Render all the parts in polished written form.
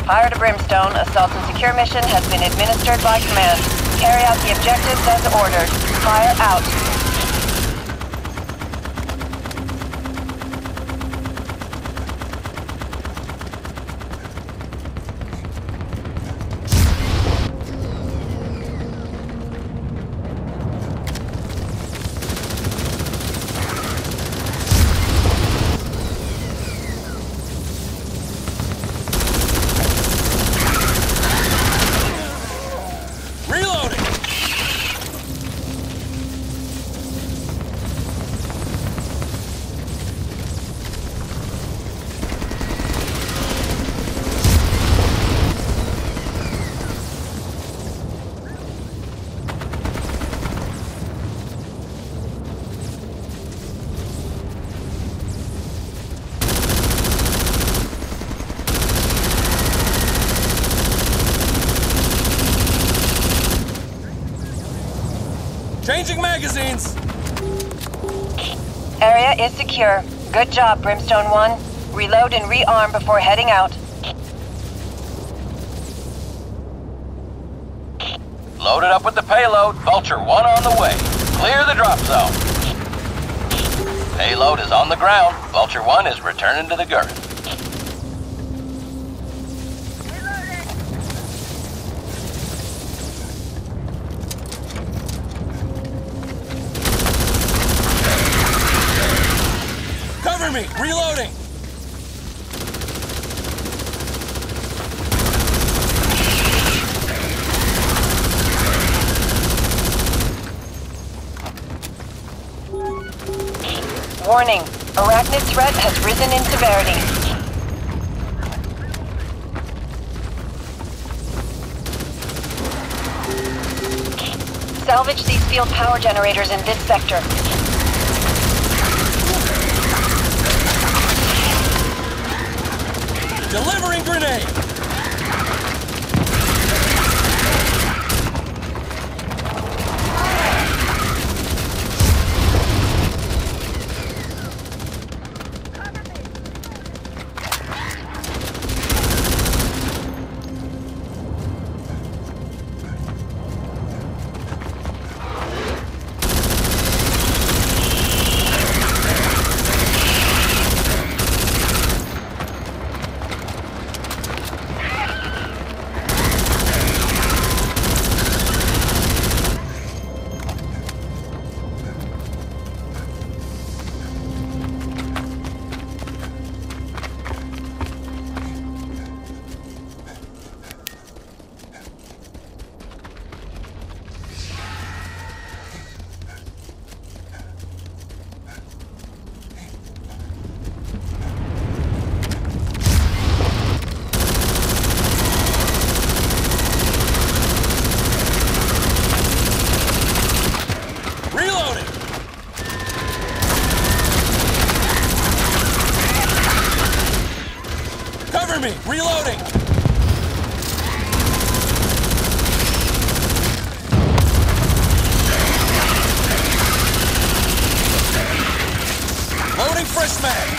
Fire to Brimstone, assault and secure mission has been administered by command. Carry out the objectives as ordered. Fire out. Changing magazines! Area is secure. Good job, Brimstone 1. Reload and rearm before heading out. Loaded up with the payload. Vulture 1 on the way. Clear the drop zone. Payload is on the ground. Vulture 1 is returning to the girth. Cover me! Reloading! Warning. Arachnid threat has risen in severity. Salvage these field power generators in this sector. Delivering grenade! Me! Reloading! Loading fresh mag!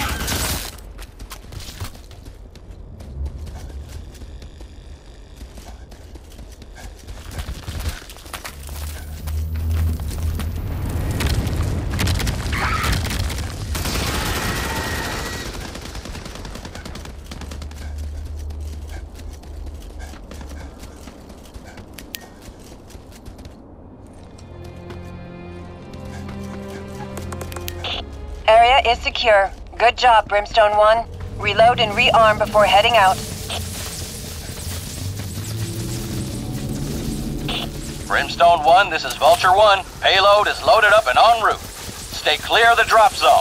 Area is secure. Good job, Brimstone 1. Reload and rearm before heading out. Brimstone 1, this is Vulture 1. Payload is loaded up and en route. Stay clear of the drop zone.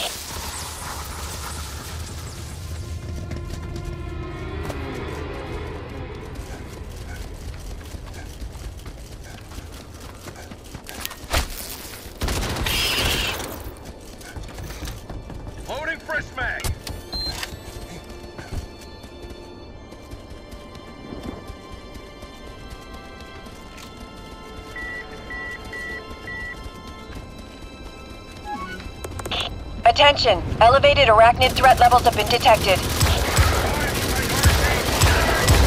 Loading fresh mag! Attention! Elevated arachnid threat levels have been detected.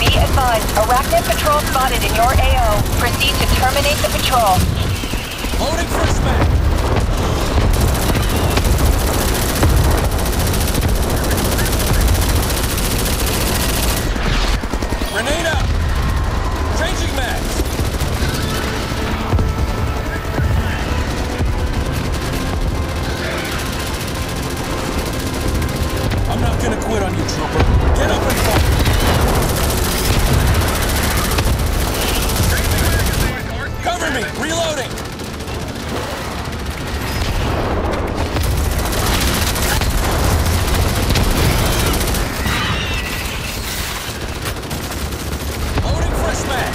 Be advised, Arachnid patrol spotted in your AO. Proceed to terminate the patrol. Loading first mag. Grenade out. Changing mags. I'm not gonna quit on you, trooper. Get up and fight. Cover me! Reloading! Loading fresh mag!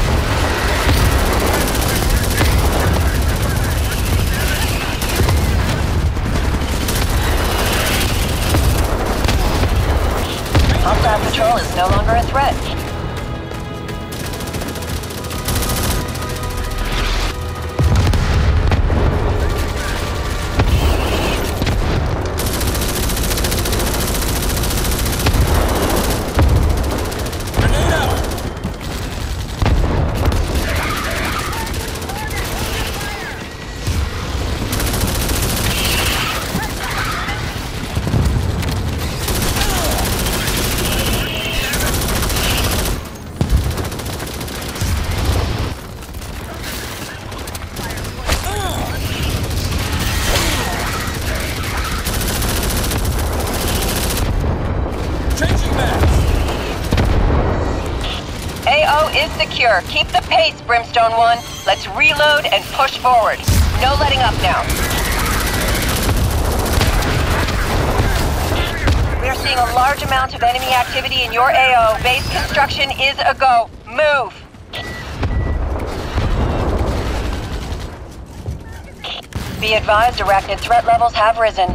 Hostile patrol is no longer a threat. Grenade out! Changing mags! AO is secure. Keep the pace, Brimstone 1. Let's reload and push forward. No letting up now. We are seeing a large amount of enemy activity in your AO. Base construction is a go. Move! Be advised, Arachnid threat levels have risen.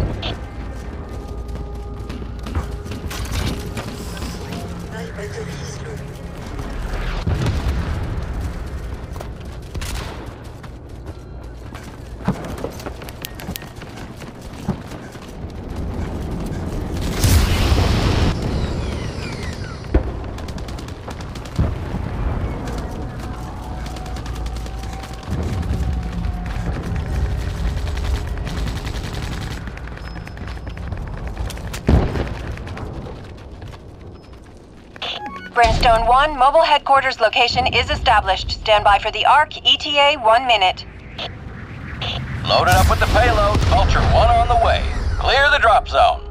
Brimstone 1, mobile headquarters location is established. Stand by for the ARC, ETA 1 minute. Loaded up with the payload. Vulture 1 on the way. Clear the drop zone.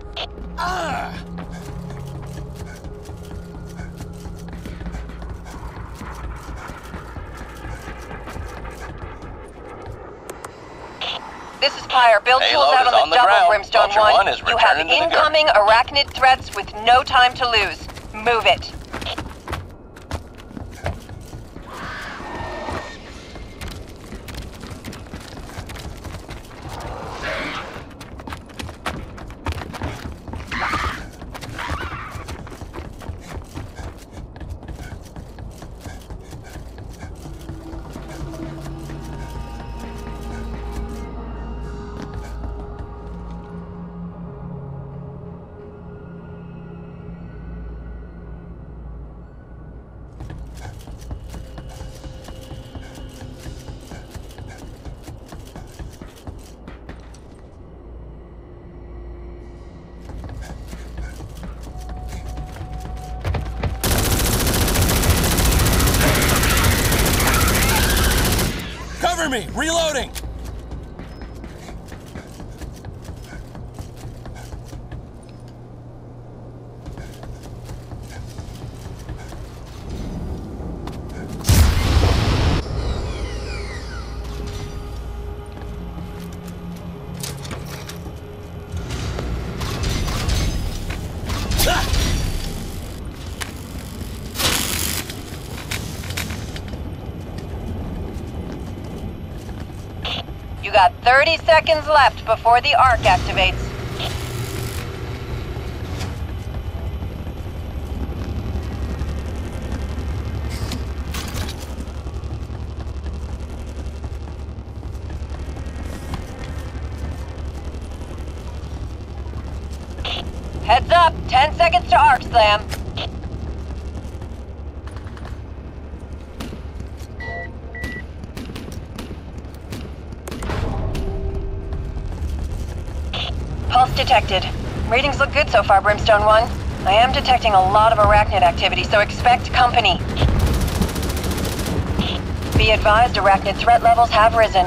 This is Pyre. Build tools Payload out is on on the the double, ground. Brimstone Vulture 1. one is You have returning to the incoming Arachnid threats with no time to lose. Move it. Cover me! Reloading! You got 30 seconds left before the ARC activates. Heads up, 10 seconds to ARC slam. Pulse detected. Readings look good so far, Brimstone 1. I am detecting a lot of arachnid activity, so expect company. Be advised, arachnid threat levels have risen.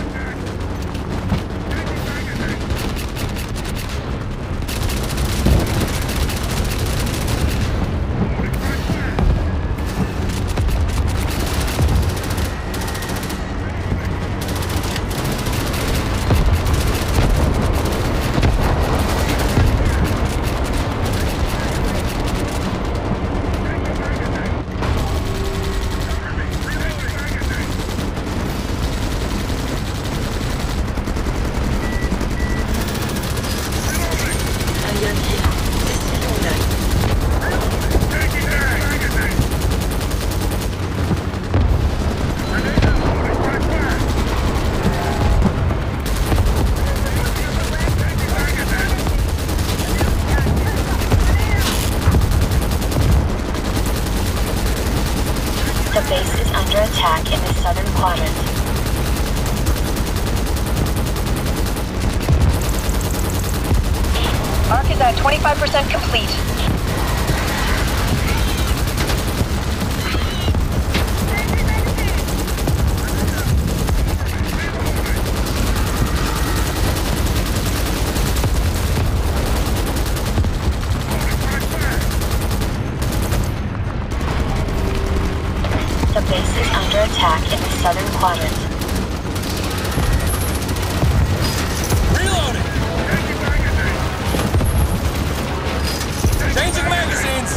The base is under attack in the southern quadrant. Arc is at 25% complete. The base is under attack in the southern quadrant. Reloading! Changing magazines!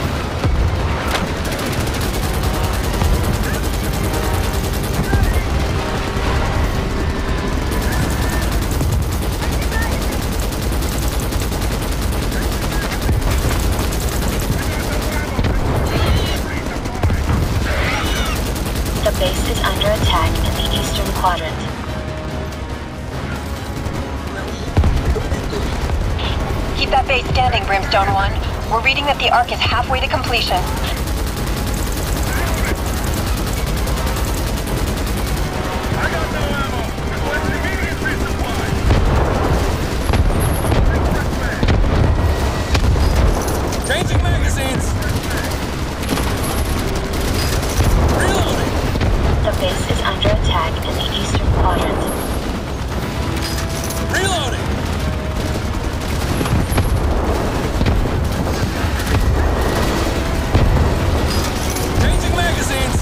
The base is under attack in the eastern quadrant. Keep that base standing, Brimstone 1. We're reading that the Arc is halfway to completion. Changing magazines! Reloading! The base is under attack in the eastern quadrant. Reloading! Changing magazines!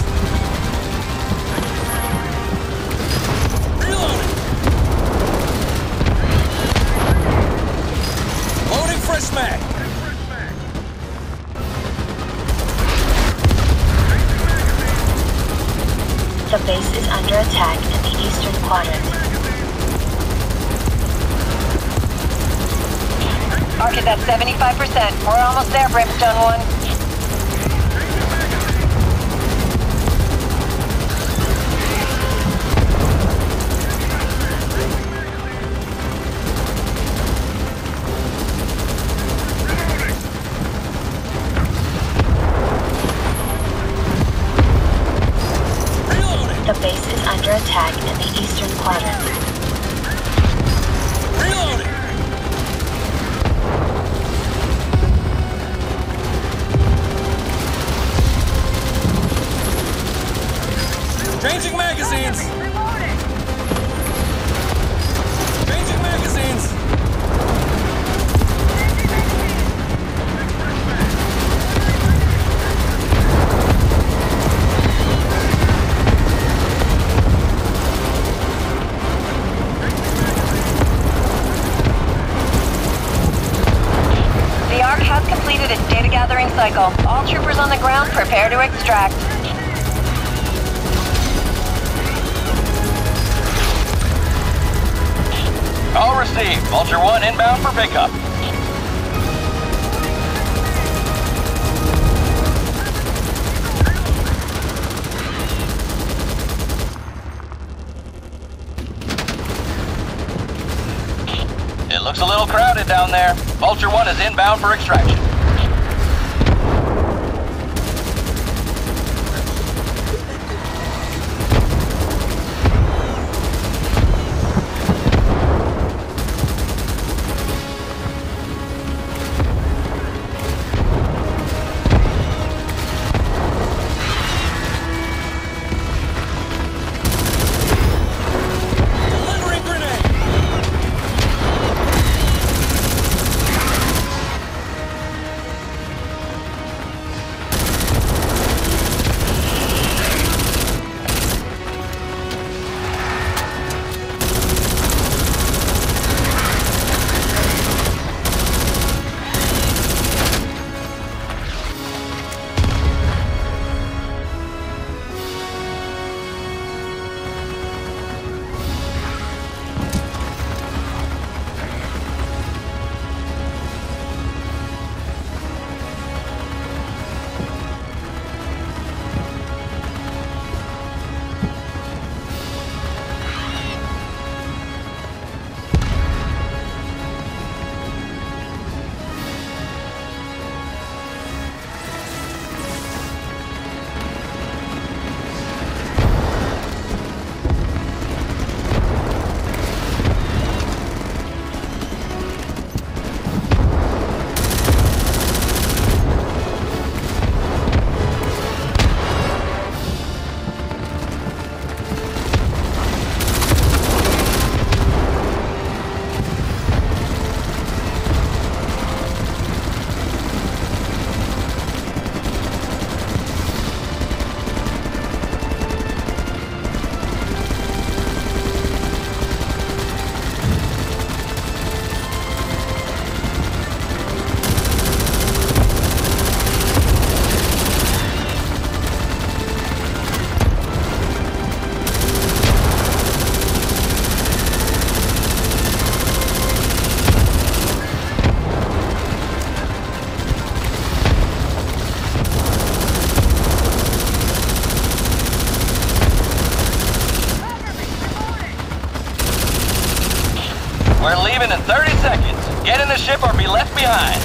Reloading! Loading fresh mag! The base is under attack in the eastern quadrant. Arc is at 75%. We're almost there, Brimstone 1. The base is under attack in the eastern quadrant. Reloading! Changing magazines! Changing magazines! The Arc has completed its data gathering cycle. All troopers on the ground prepare to extract. All received. Vulture 1 inbound for pickup. It looks a little crowded down there. Vulture 1 is inbound for extraction. We're leaving in 30 seconds. Get in the ship or be left behind.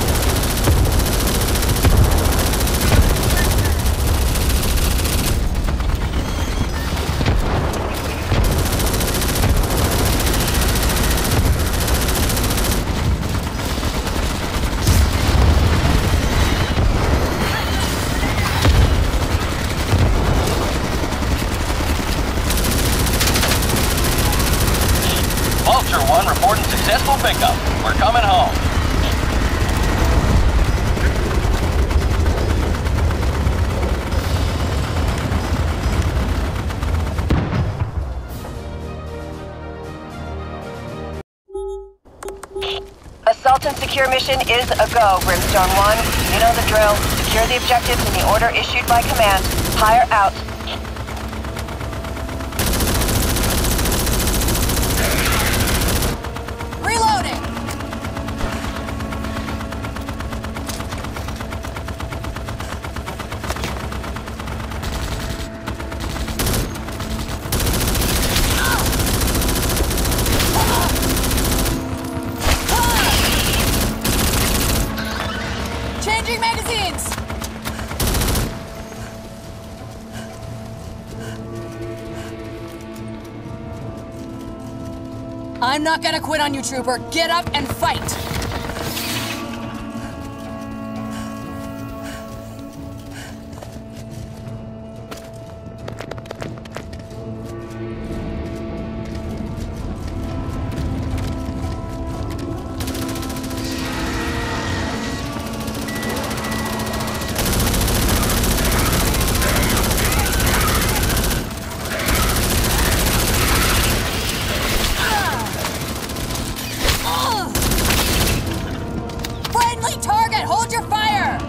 Vulture 1 reporting successful pickup. We're coming home. Assault and secure mission is a go, Brimstone 1. You know the drill. Secure the objectives in the order issued by command. Hire out. Reloading! Changing magazines! I'm not gonna quit on you, Trooper. Get up and fight! Friendly target! Hold your fire!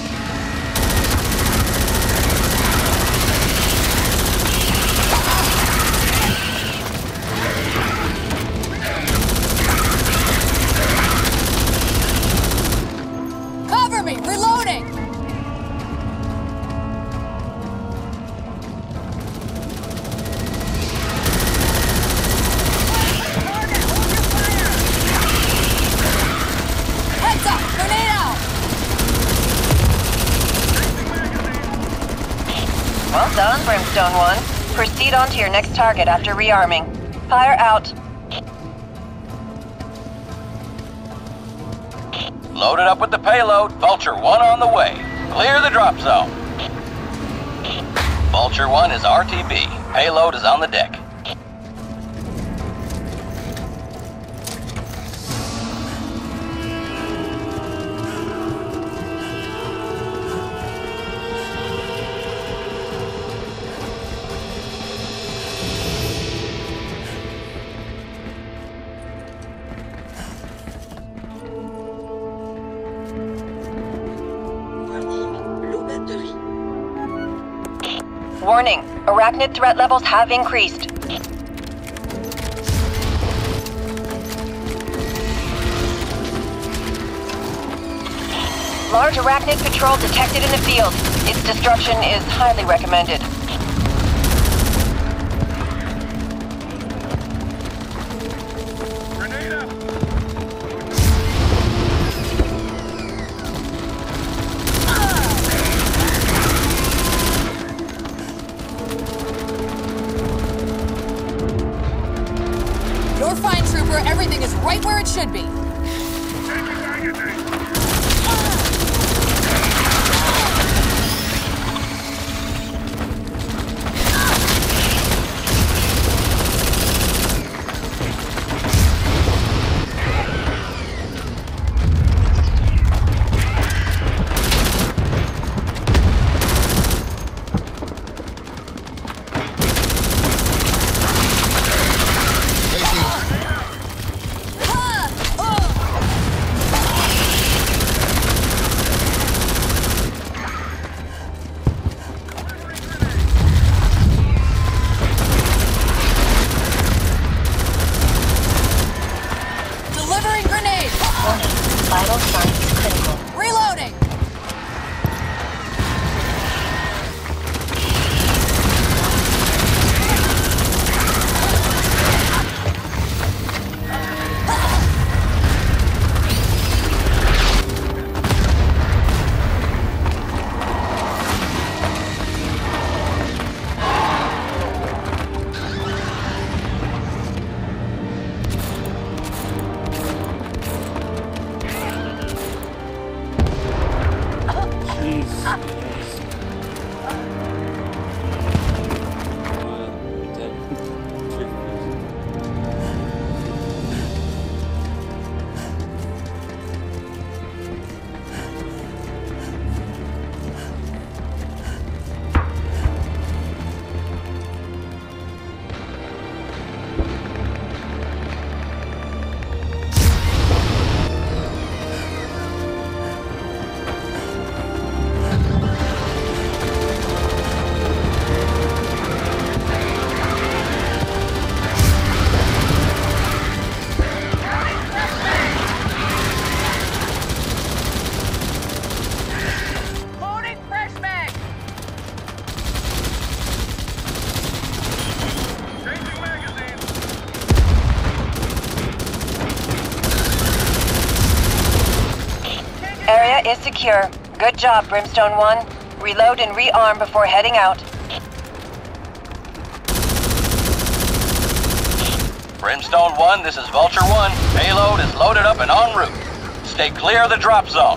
Cover me! Reloading! Heads up! Grenade out! Well done, Brimstone 1. Proceed on to your next target after rearming. Fire out. Loaded up with the payload. Vulture 1 on the way. Clear the drop zone. Vulture 1 is RTB. Payload is on the deck. Warning, arachnid threat levels have increased. Large arachnid patrol detected in the field. Its destruction is highly recommended. You're fine, Trooper. Everything is right where it should be. Vital signs critical. Reloading! area is secure. Good job, Brimstone 1. Reload and rearm before heading out. Brimstone 1, this is Vulture 1. Payload is loaded up and en route. Stay clear of the drop zone.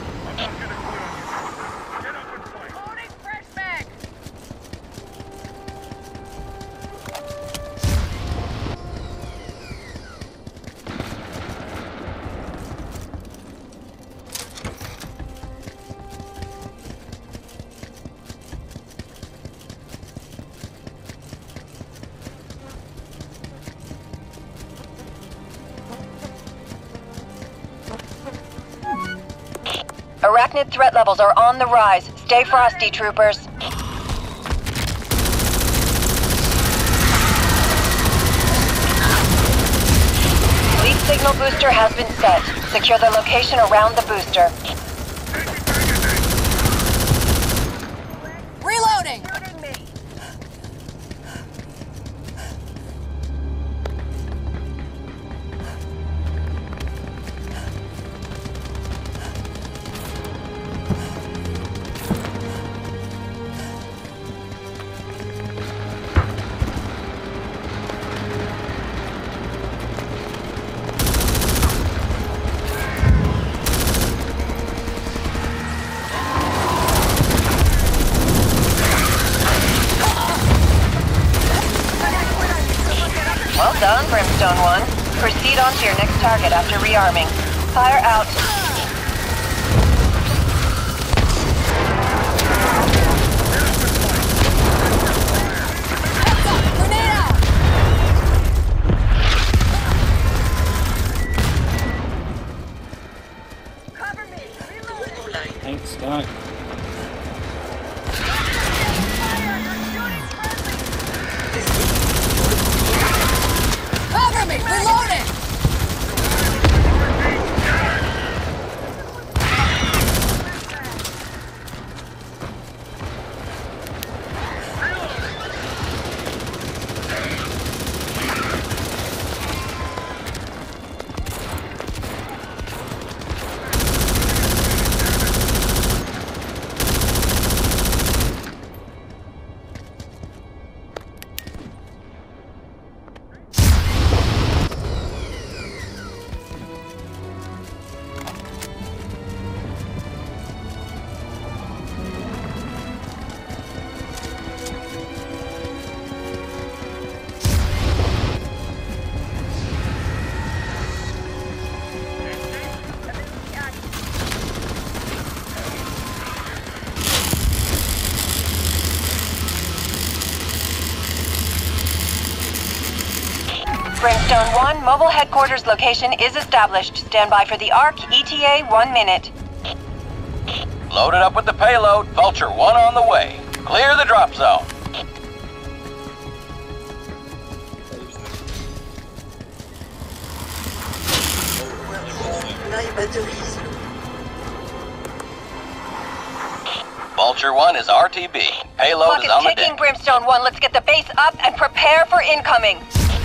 Arachnid threat levels are on the rise. Stay frosty, troopers. Lead signal booster has been set. Secure the location around the booster. Reloading! Well done, Brimstone 1. Proceed on to your next target after rearming. Fire out. Grenade out! Thanks, Doc. Cover me! Reloading! Brimstone 1, mobile headquarters location is established. Stand by for the ARC, ETA 1 minute. Loaded up with the payload. Vulture 1 on the way. Clear the drop zone. Vulture 1 is RTB. Payload Clock is on is the ticking, deck. Brimstone 1. Let's get the base up and prepare for incoming.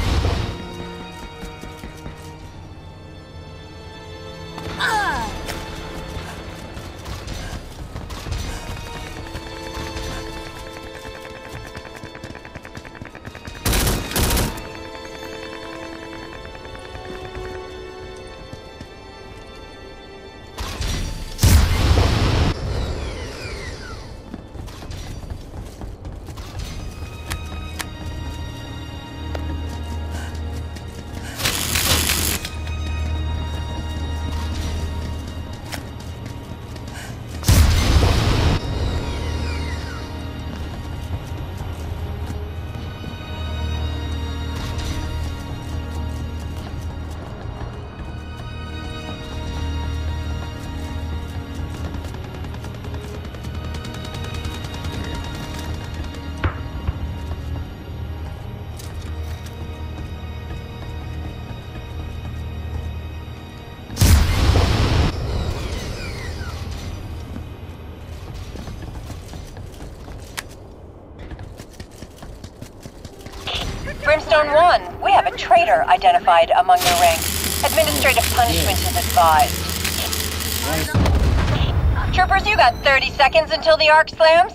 Brimstone 1, we have a traitor identified among your ranks. Administrative punishment is advised. Troopers, you got 30 seconds until the arc slams.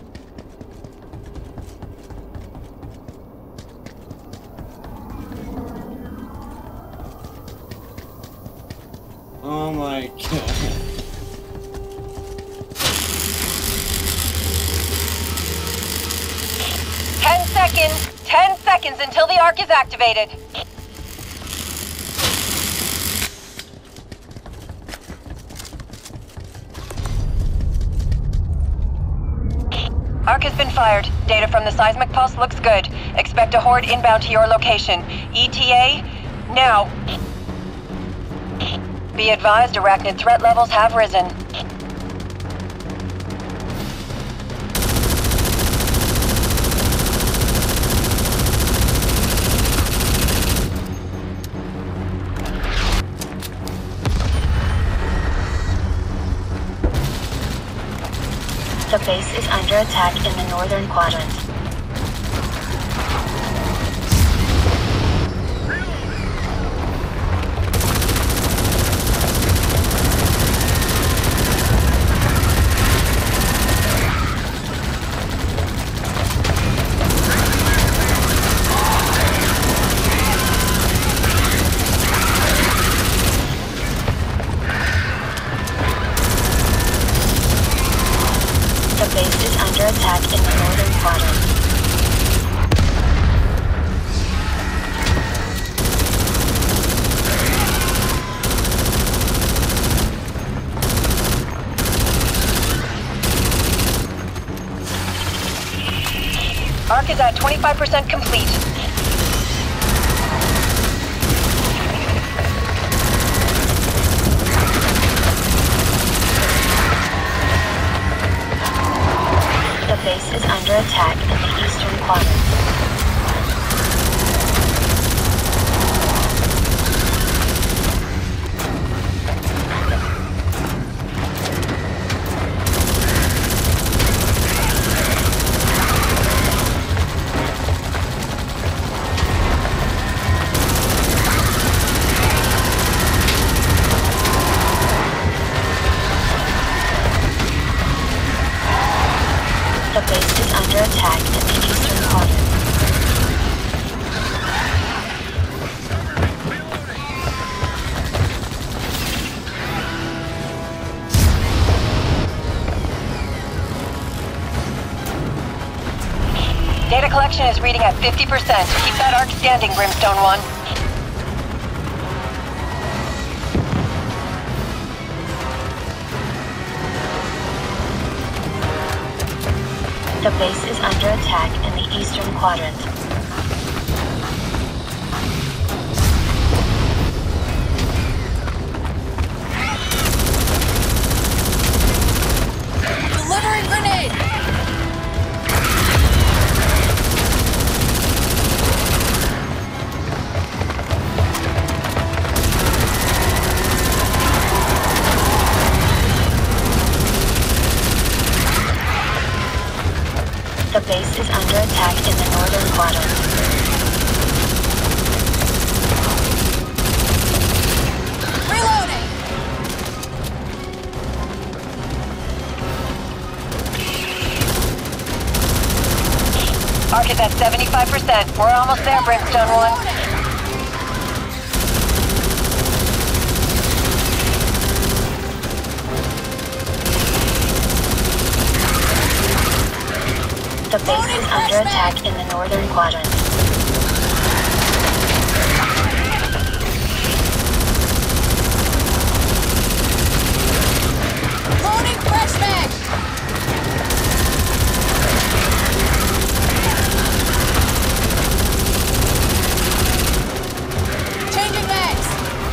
Oh my god. 10 seconds. 10 seconds until the arc is activated. Arc has been fired. Data from the seismic pulse looks good. Expect a horde inbound to your location. ETA, now. Be advised, arachnid threat levels have risen. The base is under attack in the northern quadrant. The base is under attack in the northern quadrant. Arc is at 25% complete. The base is under attack in the eastern quadrant. The base is under attack in the eastern quadrant. Data collection is reading at 50%. Keep that arc standing, Brimstone 1. The base is under attack in the eastern quadrant. Delivering grenade! The base is under attack in the northern quadrant. Reloading! Arc is at 75%. We're almost there, Brimstone 1. The base is under attack in the northern quadrant. Loading fresh mag! Changing mags!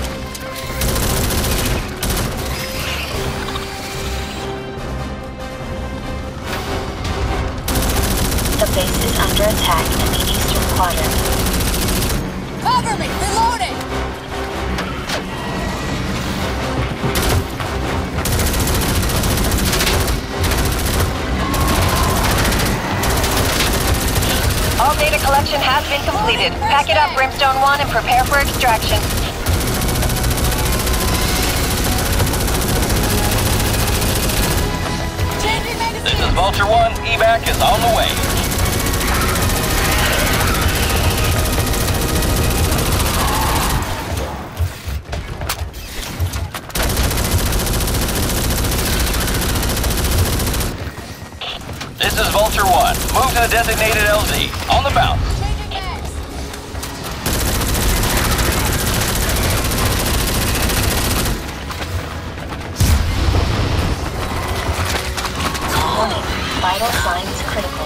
The base is under attack in the eastern quadrant. Cover me! Reloading! All data collection has been completed. Pack it up, Brimstone 1, and prepare for extraction. Vulture 1, evac is on the way. This is Vulture 1. Move to the designated LZ. On the bounce. Changing mags. Warning. Vital signs critical.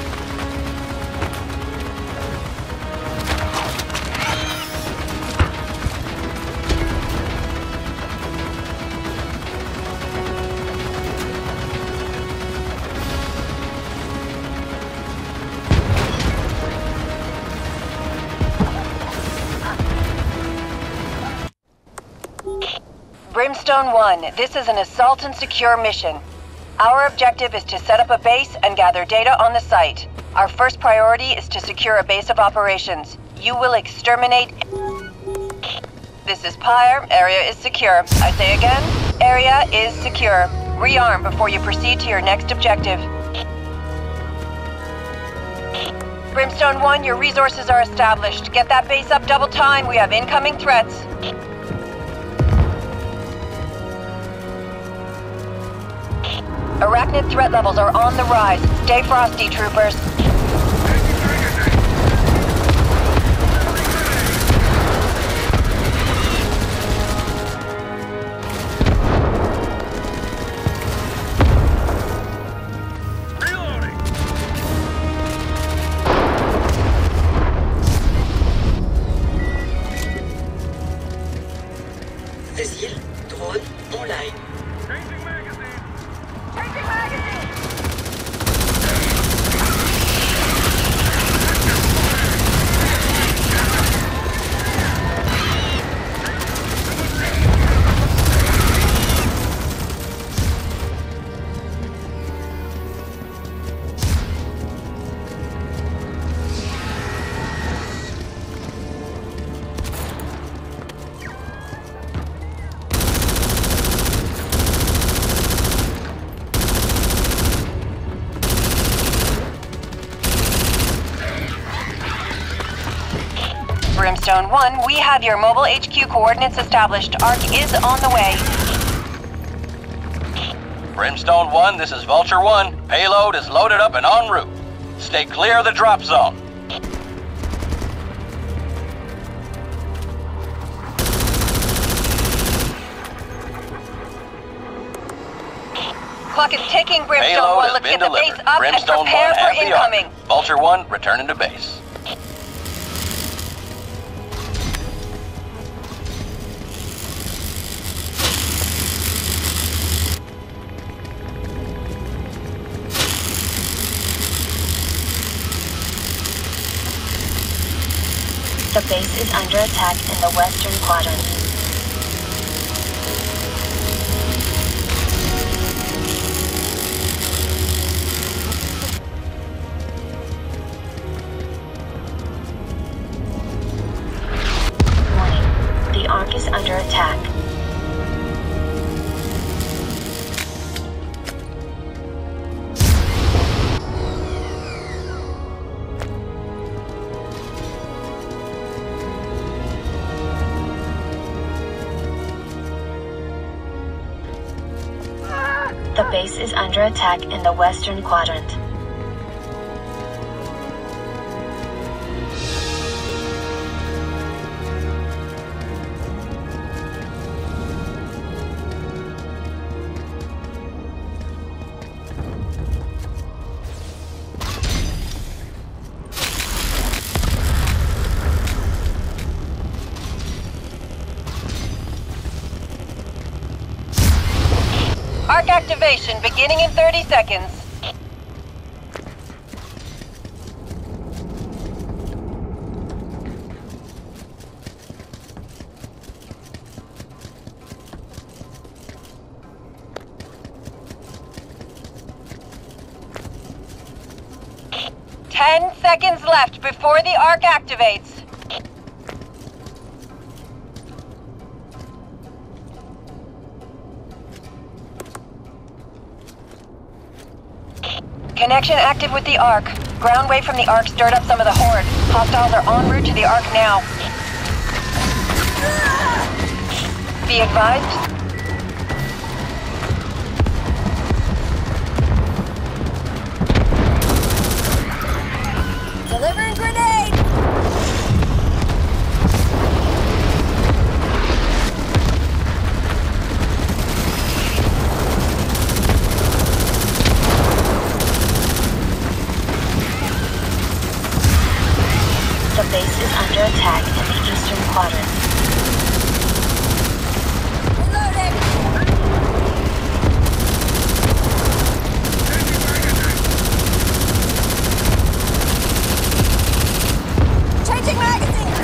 Brimstone 1, this is an assault and secure mission. Our objective is to set up a base and gather data on the site. Our first priority is to secure a base of operations. You will exterminate... This is Pyre. Area is secure. I say again, area is secure. Rearm before you proceed to your next objective. Brimstone 1, your resources are established. Get that base up double time. We have incoming threats. Arachnid threat levels are on the rise. Stay frosty, troopers. Cécile, drone online. Brimstone 1, we have your mobile HQ coordinates established. ARC is on the way. Brimstone 1, this is Vulture 1. Payload is loaded up and en route. Stay clear of the drop zone. Clock is ticking, Brimstone Payload 1. has Let's been get the delivered. base up Brimstone and prepare 1 for has the incoming. arc. Vulture 1, returning to base. The base is under attack in the western quadrant. Warning. The Ark is under attack. The base is under attack in the western quadrant. ARC activation beginning in 30 seconds. Ten seconds left before the ARC activates. Connection active with the Ark. Ground wave from the Ark stirred up some of the Horde. Hostiles are en route to the Ark now. Be advised. Delivering grenade! The base is under attack in the eastern quadrant. Reloading! Changing magazines!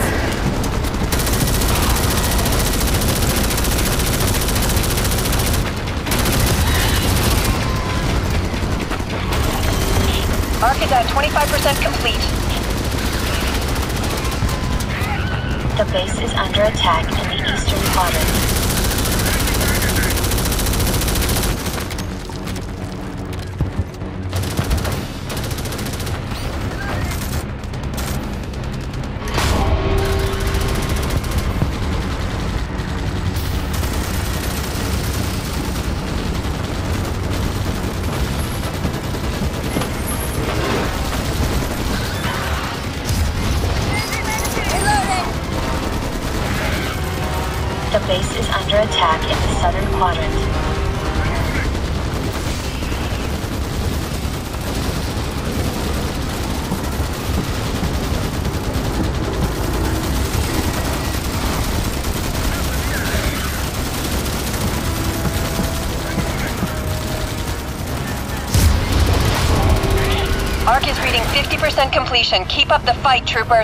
Ark is at 25% complete. The base is under attack in the eastern quadrant. The base is under attack in the southern quadrant. Ark is reading 50% completion. Keep up the fight, troopers.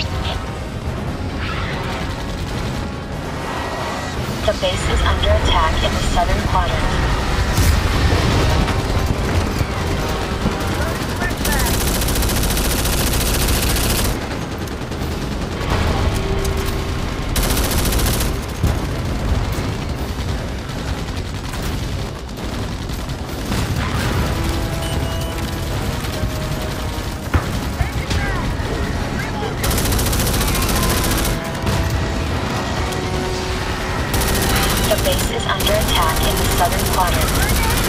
The base is under attack in the southern quadrant. The base is under attack in the southern quadrant.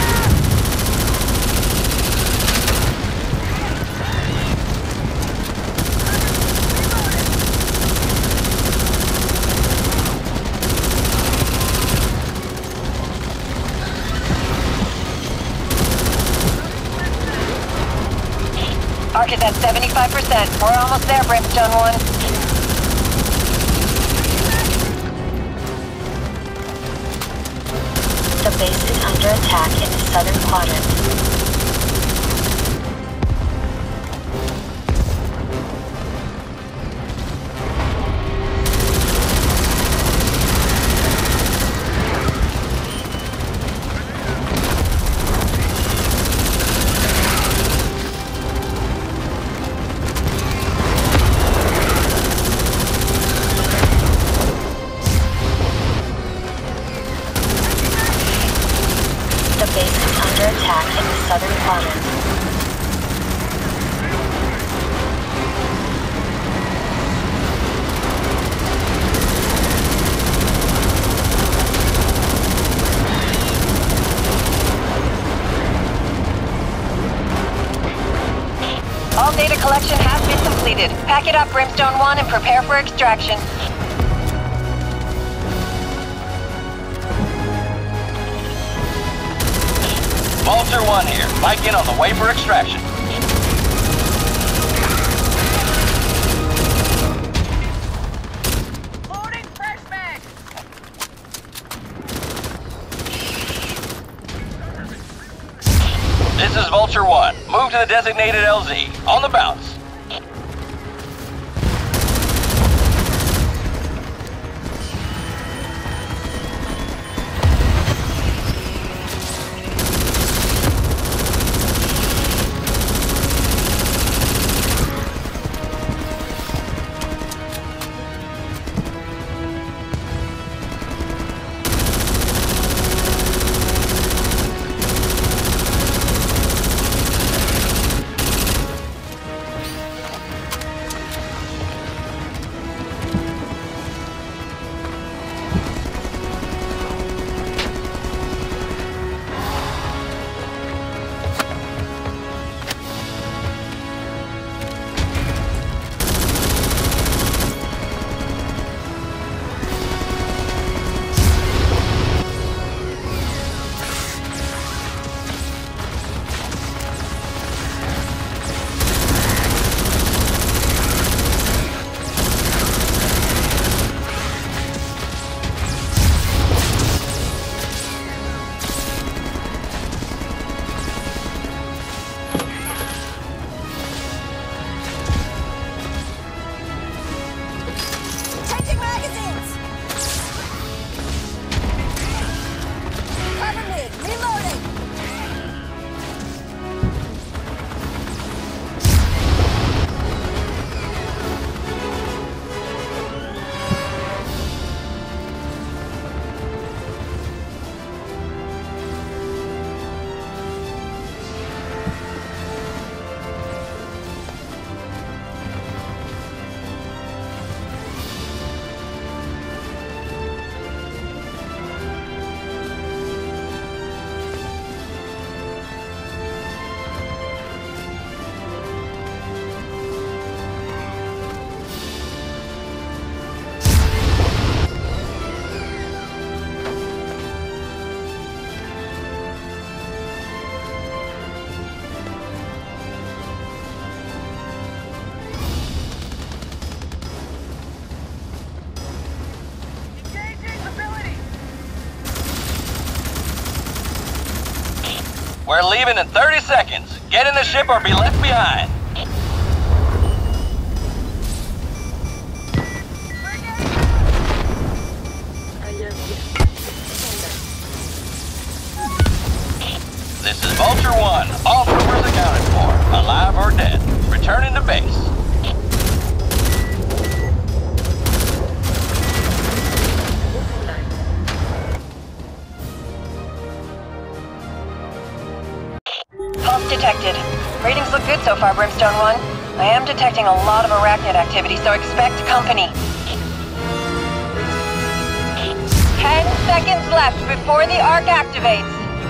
Ark is at 75%. We're almost there, Brimstone 1. The base is under attack in the southern quadrant. The base is under attack in the southern quadrant. All data collection has been completed. Pack it up, Brimstone 1, and prepare for extraction. Vulture 1 here. Mike in on the way for extraction. Loading fresh mag! This is Vulture 1. Move to the designated LZ. On the bounce. We're leaving in 30 seconds. Get in the ship or be left behind. This is Vulture 1. All troopers accounted for, alive or dead. Returning to base. Pulse detected. Readings look good so far, Brimstone 1. I am detecting a lot of arachnid activity, so expect company. 10 seconds left before the arc activates.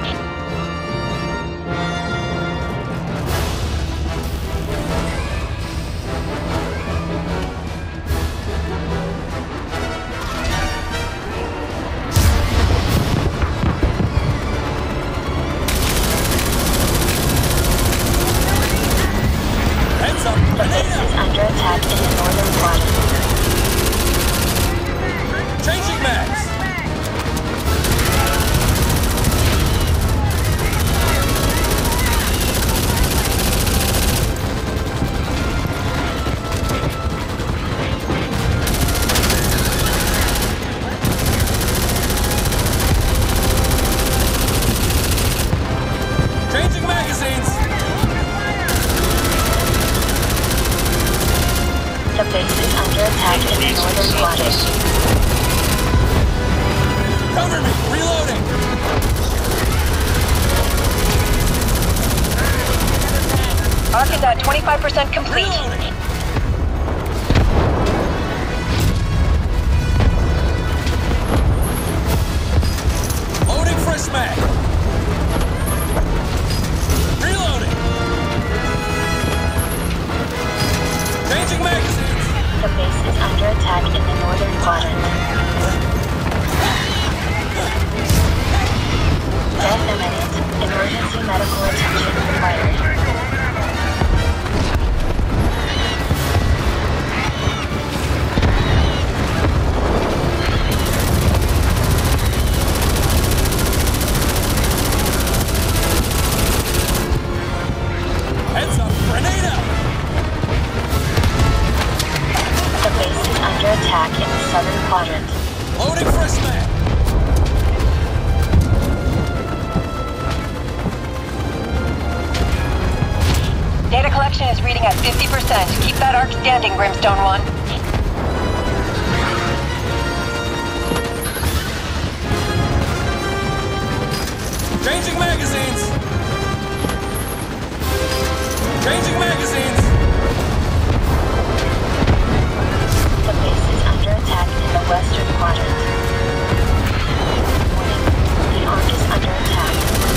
The base is under attack in the northern quadrant. Changing mags! Changing magazines! The base is under attack in the northern quadrant. Cover me! Reloading! Arc is at 25% complete. Reloading! Loading fresh mag! Reloading! Changing magazines! The base is under attack in the northern quadrant. Death imminent. Emergency medical attention required. Heads up! Grenade out! The base is under attack in the southern quadrant. Loading fresh mag! Data collection is reading at 50%. Keep that arc standing, Brimstone 1. Changing magazines! Changing magazines! The base is under attack in the western quadrant. Warning. The arc is under attack.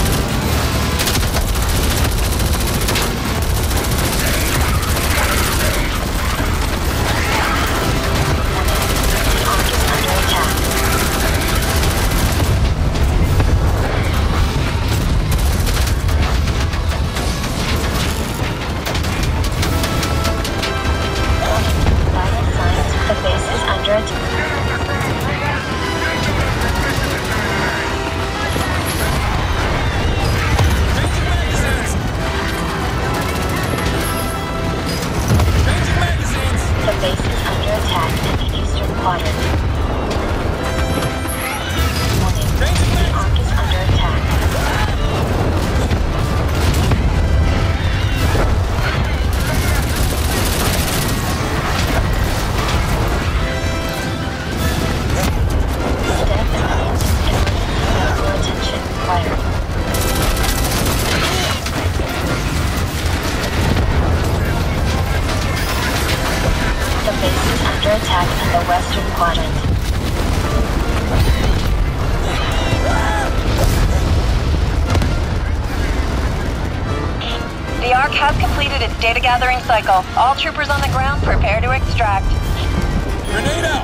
The Ark has completed its data gathering cycle. All troopers on the ground, prepare to extract. Grenade out!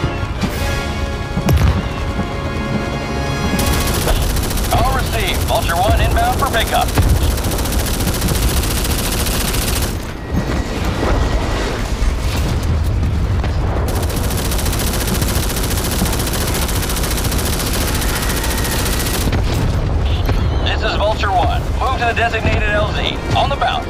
All received. Vulture 1 inbound for pickup. This is Vulture 1. to the designated LZ. On the bounce.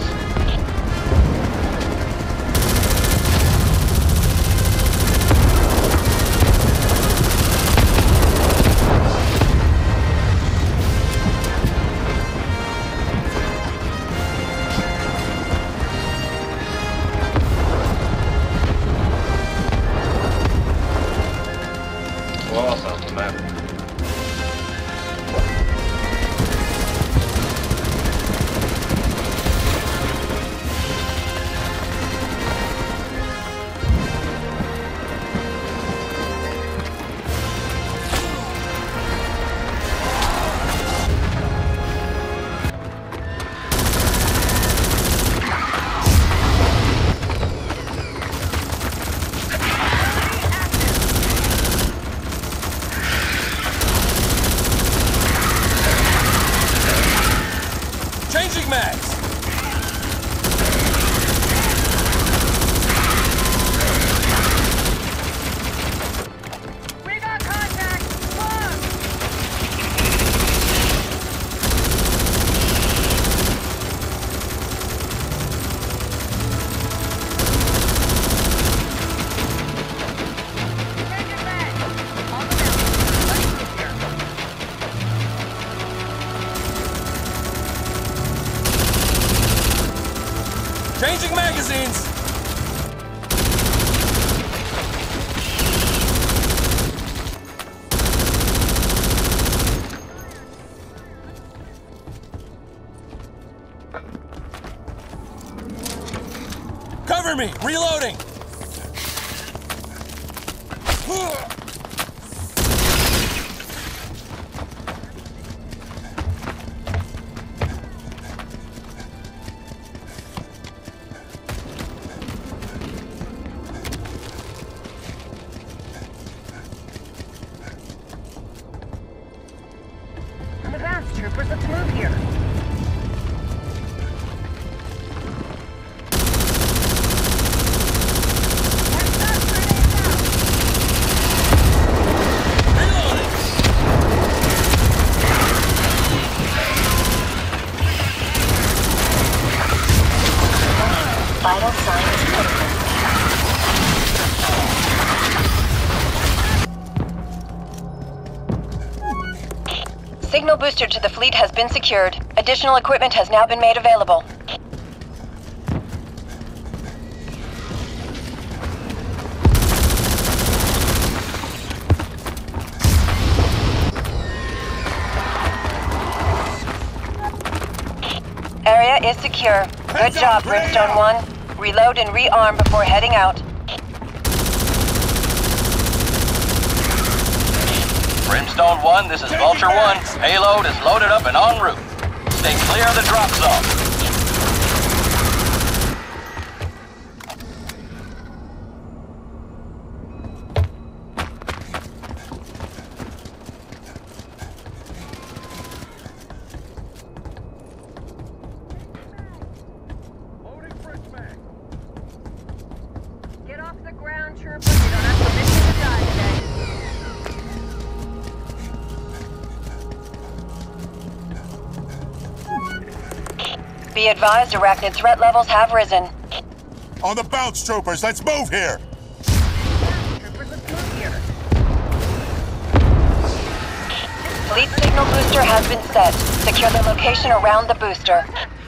Changing mags! We got contact! Look! Changing mags! On the mountain. Let's get here. Changing magazines! Cover me! Reloading! On the bounce, troopers. Let's move here. Heads up, grenades out. Reloading! Vital signs critical. Signal booster to the fleet has been secured. Additional equipment has now been made available. Area is secure. Good job, Brimstone 1. Reload and rearm before heading out. Brimstone 1, this is Vulture 1. Payload is loaded up and en route. Stay clear of the drop zone. Get off the ground, troopers. You don't have permission to die today. Be advised, arachnid threat levels have risen. On the bounce, troopers! Let's move here! Troopers, let's move here. Fleet signal booster has been set. Secure the location around the booster.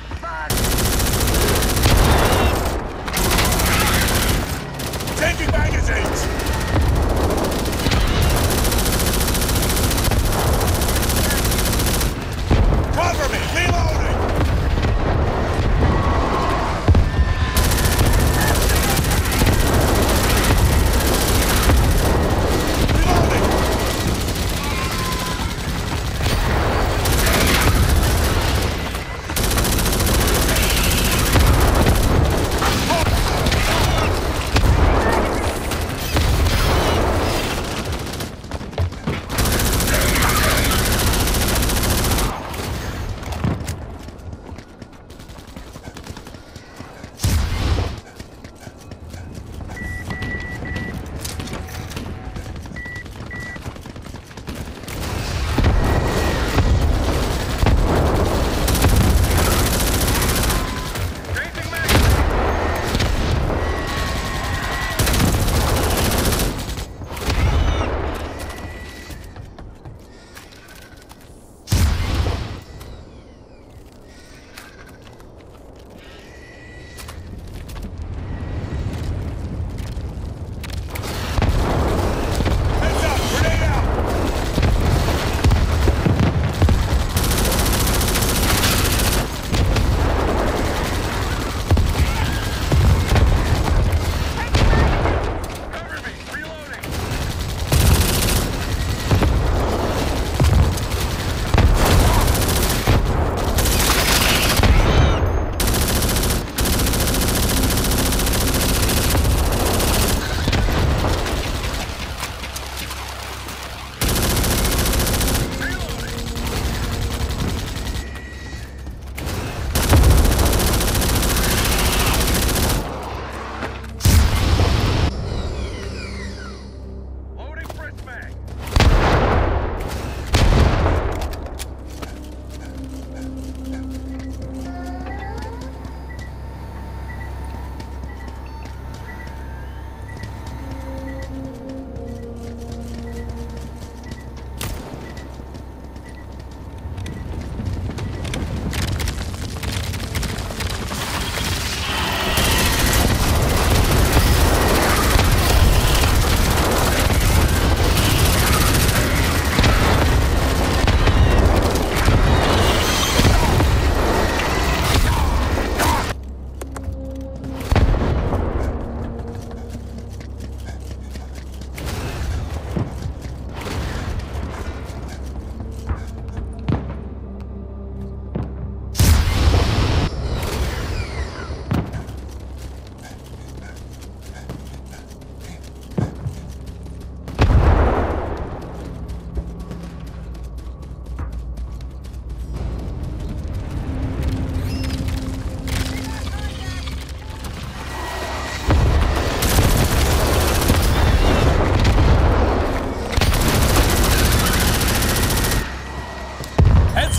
Changing magazines! Cover me! Reloading!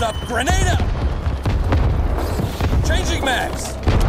up! Grenade out! Changing mags!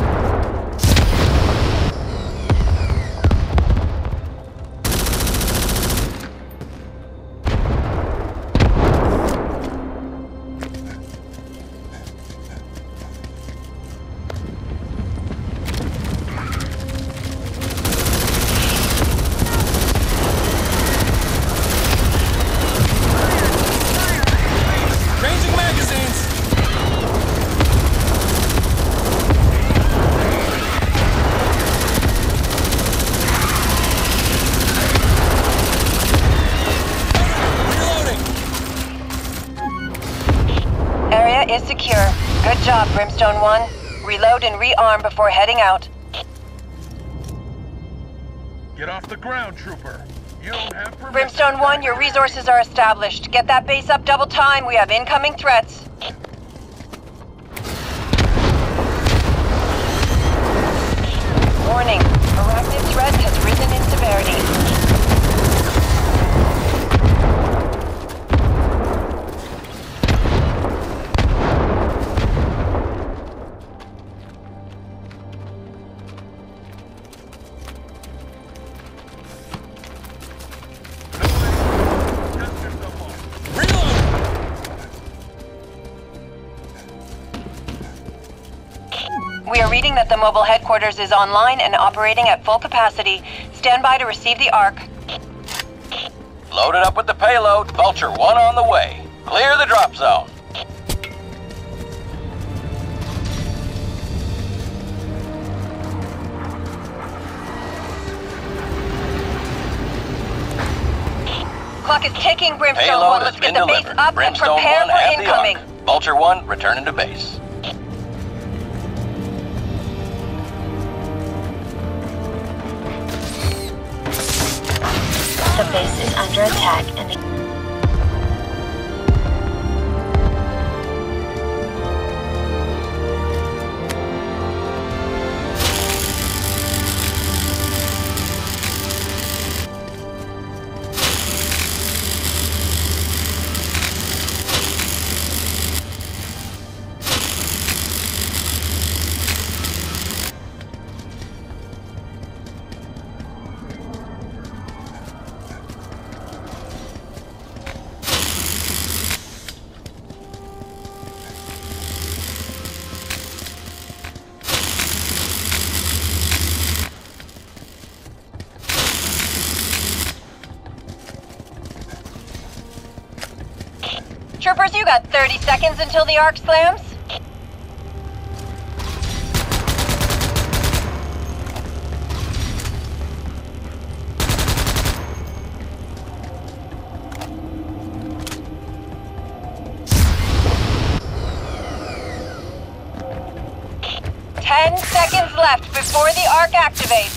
Is secure. Good job, Brimstone 1. Reload and rearm before heading out. Get off the ground, Trooper. You don't have permission. Brimstone 1, your resources are established. Get that base up double time. We have incoming threats. Warning. Arachnid threat has risen in severity. We are reading that the mobile headquarters is online and operating at full capacity. Stand by to receive the ARC. Loaded up with the payload. Vulture 1 on the way. Clear the drop zone. Clock is ticking, Brimstone Payload 1. has Let's get been the base delivered. up and Brimstone prepare 1 for at the incoming. ARC. Vulture 1 returning to base. The base is under attack and the Troopers, you got 30 seconds until the ARC slams. Ten seconds left before the ARC activates.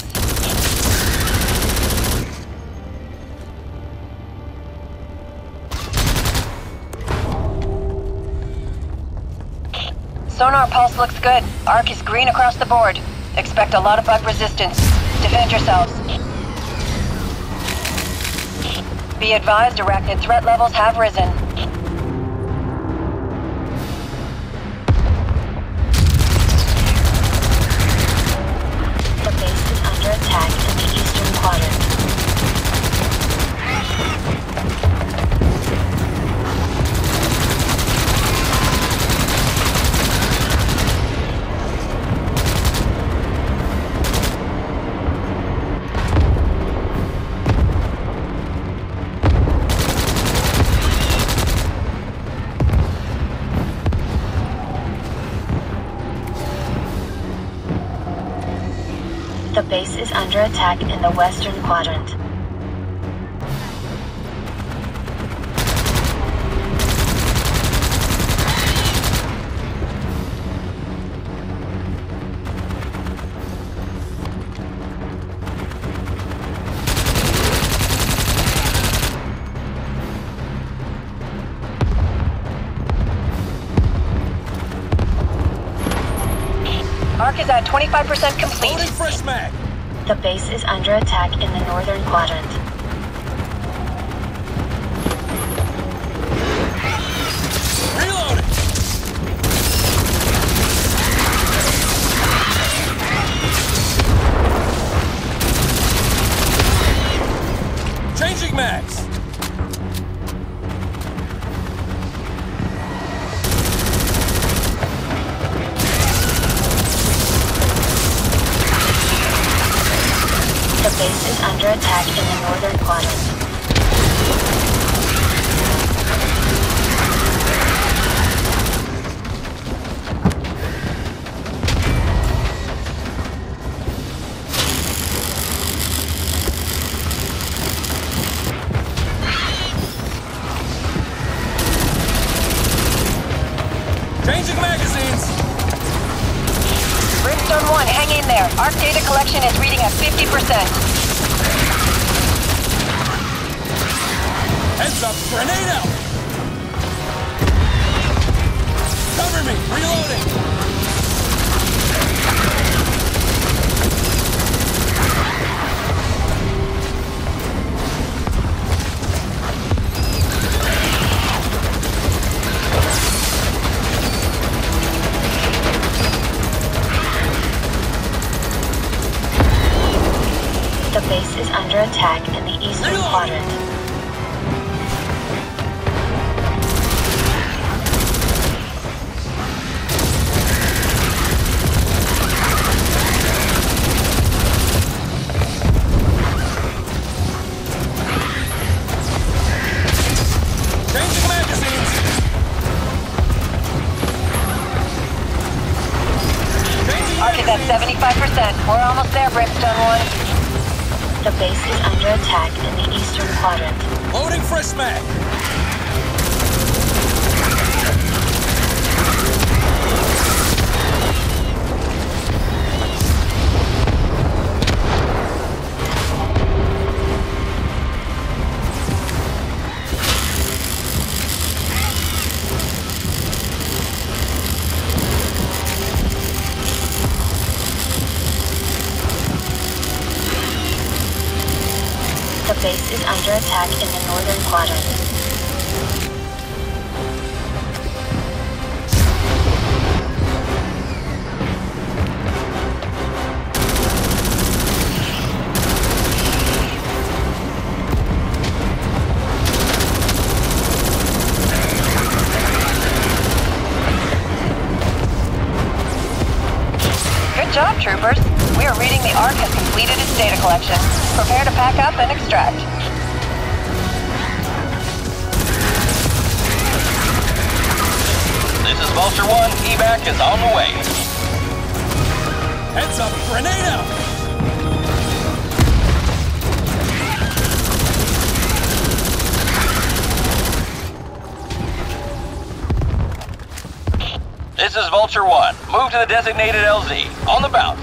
Sonar pulse looks good. ARC is green across the board. Expect a lot of bug resistance. Defend yourselves. Be advised, Arachnid threat levels have risen. The base is under attack in the eastern quadrant. The base is under attack in the western quadrant. ARC is at 25% complete. Loading fresh mag! The base is under attack in the northern quadrant. Reloading! under attack in the northern quadrant. Changing magazines! Brimstone 1, hang in there. Arc data collection is reading at 50%. Heads up, grenade out! Cover me, reloading! The base is under attack in the eastern quadrant. Changing magazines! Arc is at 75%. We're almost there, Brimstone 1. The base is under attack in the eastern quadrant. Loading fresh mag! The base is under attack in the northern quadrant. Good job, troopers. We are reading the Arc has completed its data collection. Prepare to pack up and extract. This is Vulture 1. Evac is on the way. Heads up, grenade out! This is Vulture 1. Move to the designated LZ. On the bounce.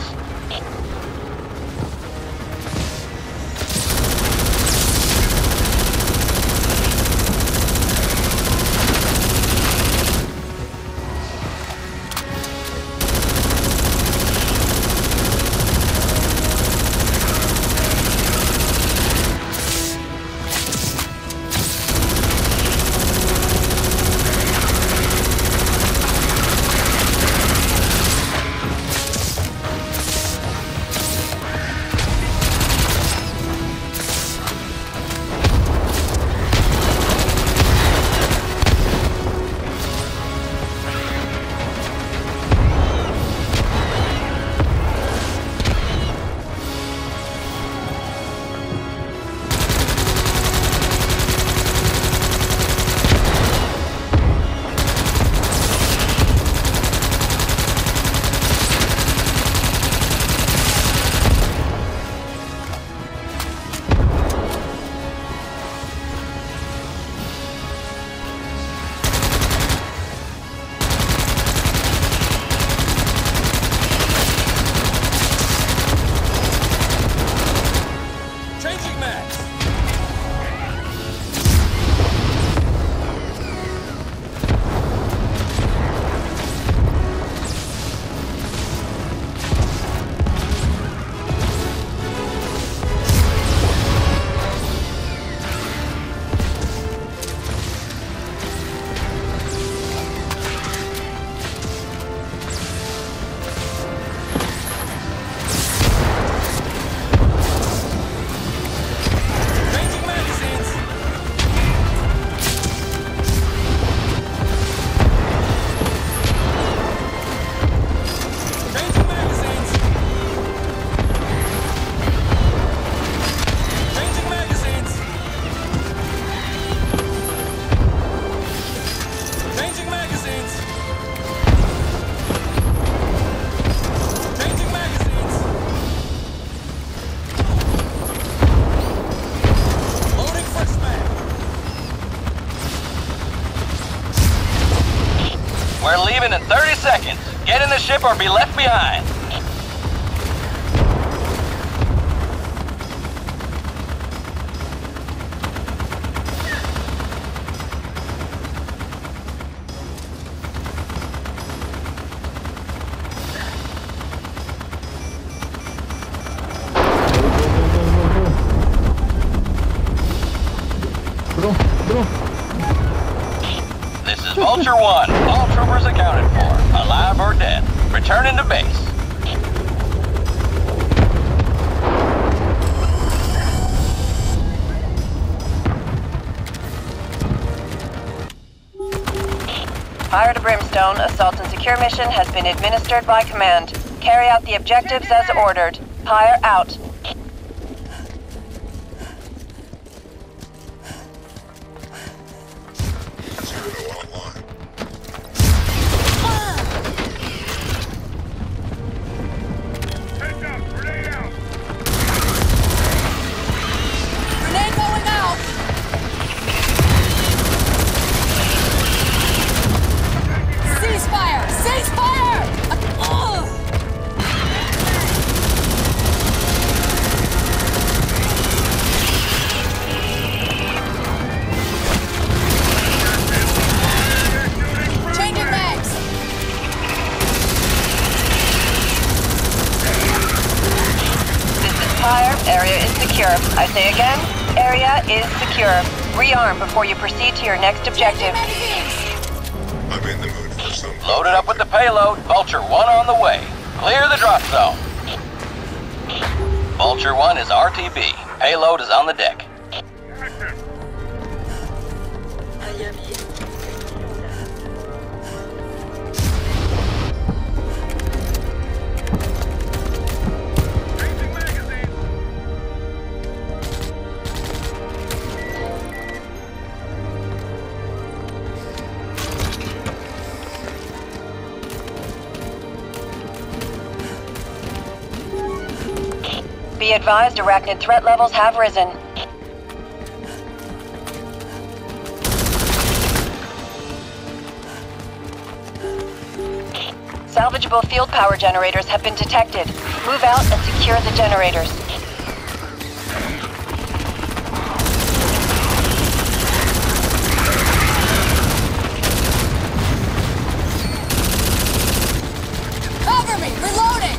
We're leaving in 30 seconds. Get in the ship or be left behind. This is Vulture 1. All troopers accounted for, alive or dead. Returning to base. Fire to Brimstone, assault and secure mission has been administered by command. Carry out the objectives as ordered. Fire out. Area is secure. I say again, area is secure. Rearm before you proceed to your next objective. I'm in the mood for some. Loaded up with the payload. Vulture 1 on the way. Clear the drop zone. Vulture 1 is RTB. Payload is on the deck. Be advised, arachnid threat levels have risen. Salvageable field power generators have been detected. Move out and secure the generators. Cover me! Reloading!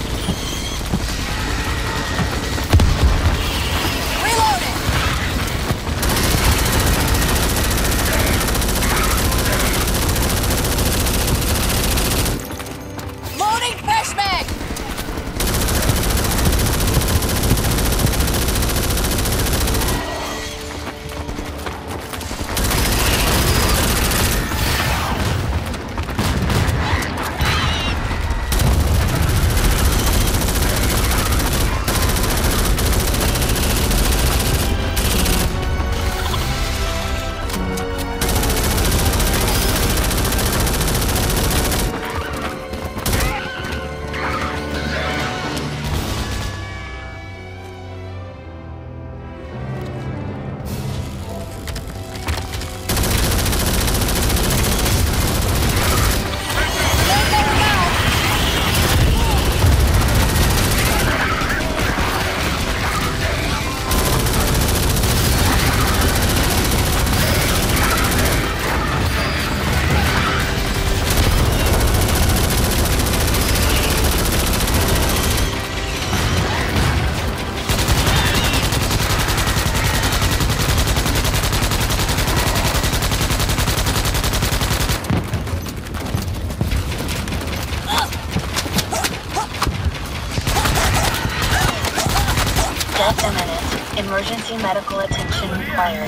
Death imminent. Emergency medical attention required.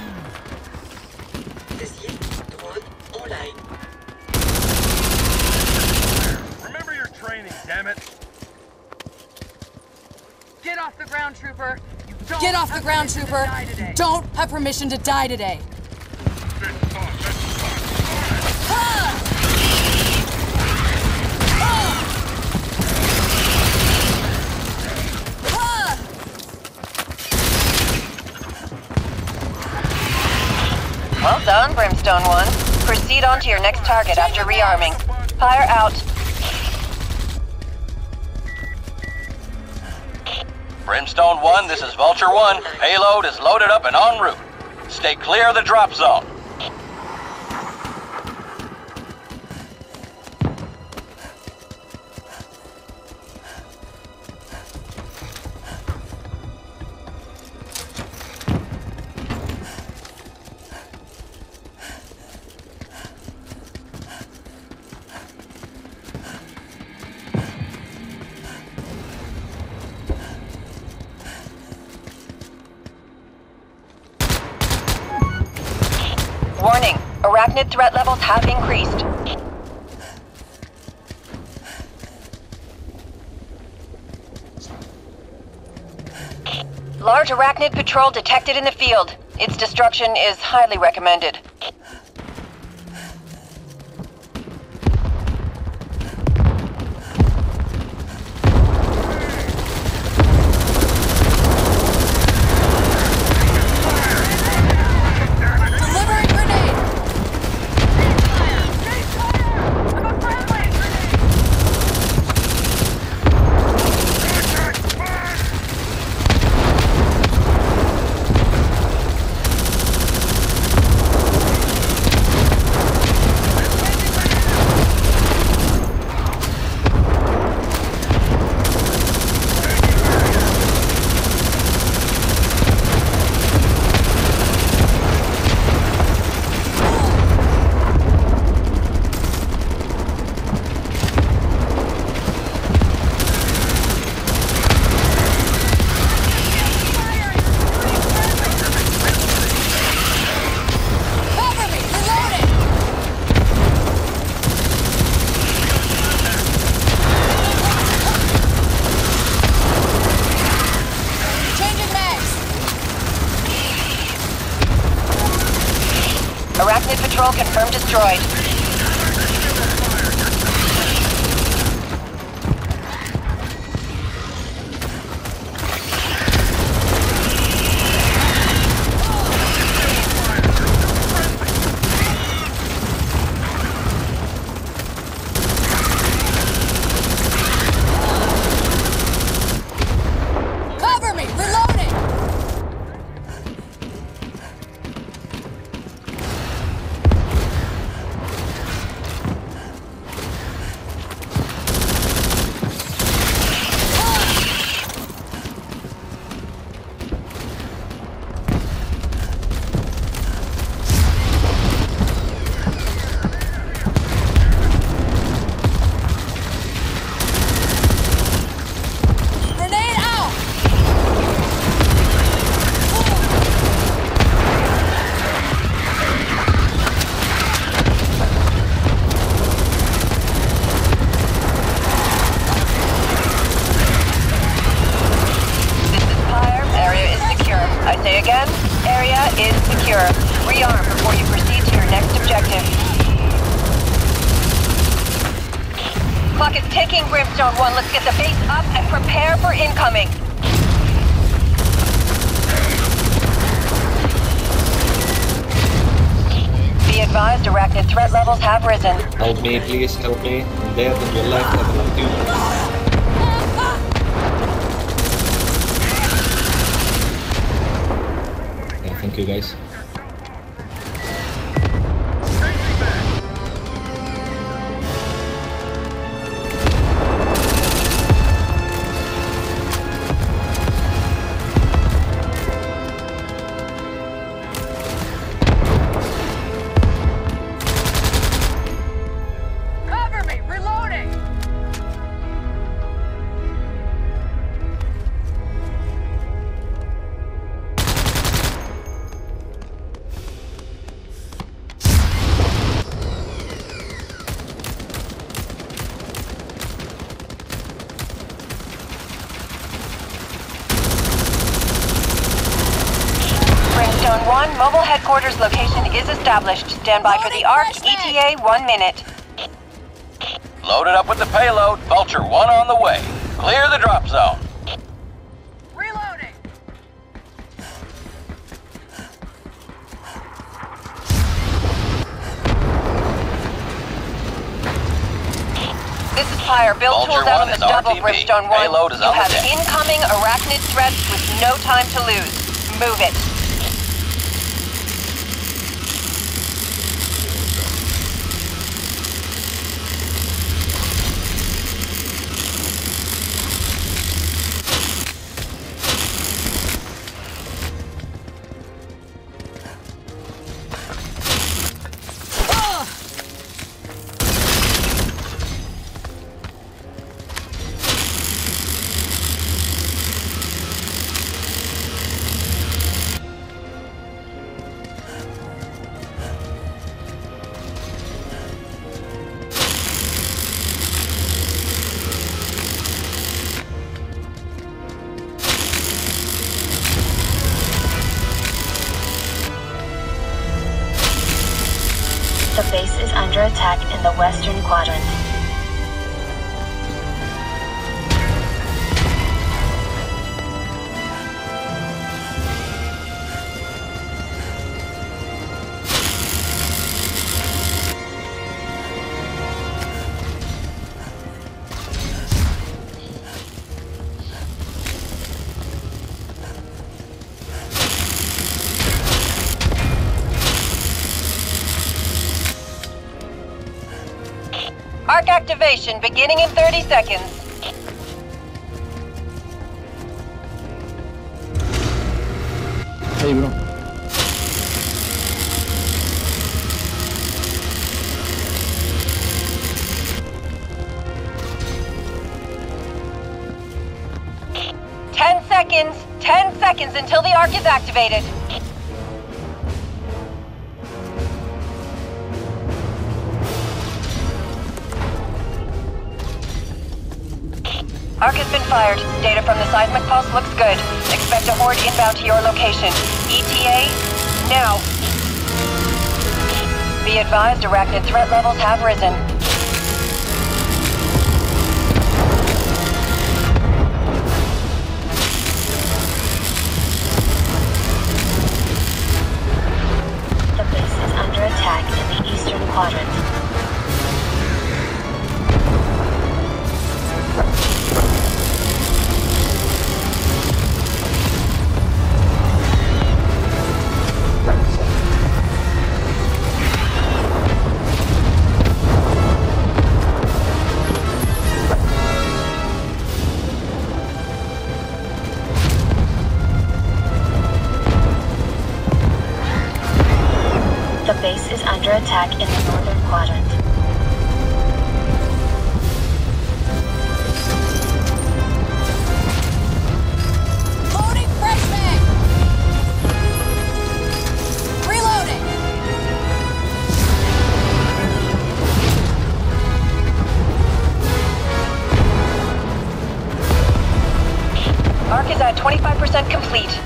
Remember your training, damn it! Get off the ground, trooper! You don't Get off the ground, trooper! You don't have permission to die today! Well done, Brimstone 1. Proceed proceed on to your next target after rearming. Fire out. Brimstone 1, this is Vulture 1. Payload is loaded up and en route. Stay clear of the drop zone. Warning, arachnid threat levels have increased. Large arachnid patrol detected in the field. Its destruction is highly recommended. Arachnid patrol confirmed destroyed. Cover me! Reloading! Grenade out! This is Pyre. Area is secure. I say again, area is secure. Rearm before you proceed to your next objective. Clock is ticking, Brimstone 1. Let's get the base up and prepare for incoming. Be advised, arachnid threat levels have risen. Help me, please, help me. I'm dead and your life have an opportunity. Yeah, thank you guys. Cover me! Reloading! Brimstone 1, mobile headquarters location is established. Stand by for the ARC. ETA 1 minute. Loaded up with the payload. Vulture 1 on the way. Clear the drop zone. Reloading! This is Pyre. Build Vulture tools out 1 of the is double, RTB. Brimstone 1. Payload is You on the have deck. incoming arachnid threats with no time to lose. Move it. The base is under attack in the western quadrant. Arc activation beginning in 30 seconds. Hey, bro. Ten seconds until the arc is activated. Arc has been fired. Data from the seismic pulse looks good. Expect a horde inbound to your location. ETA, now. Be advised, arachnid threat levels have risen. The base is under attack in the eastern quadrant. The base is under attack in the northern quadrant. Loading fresh mag! Reloading! Arc is at 25% complete.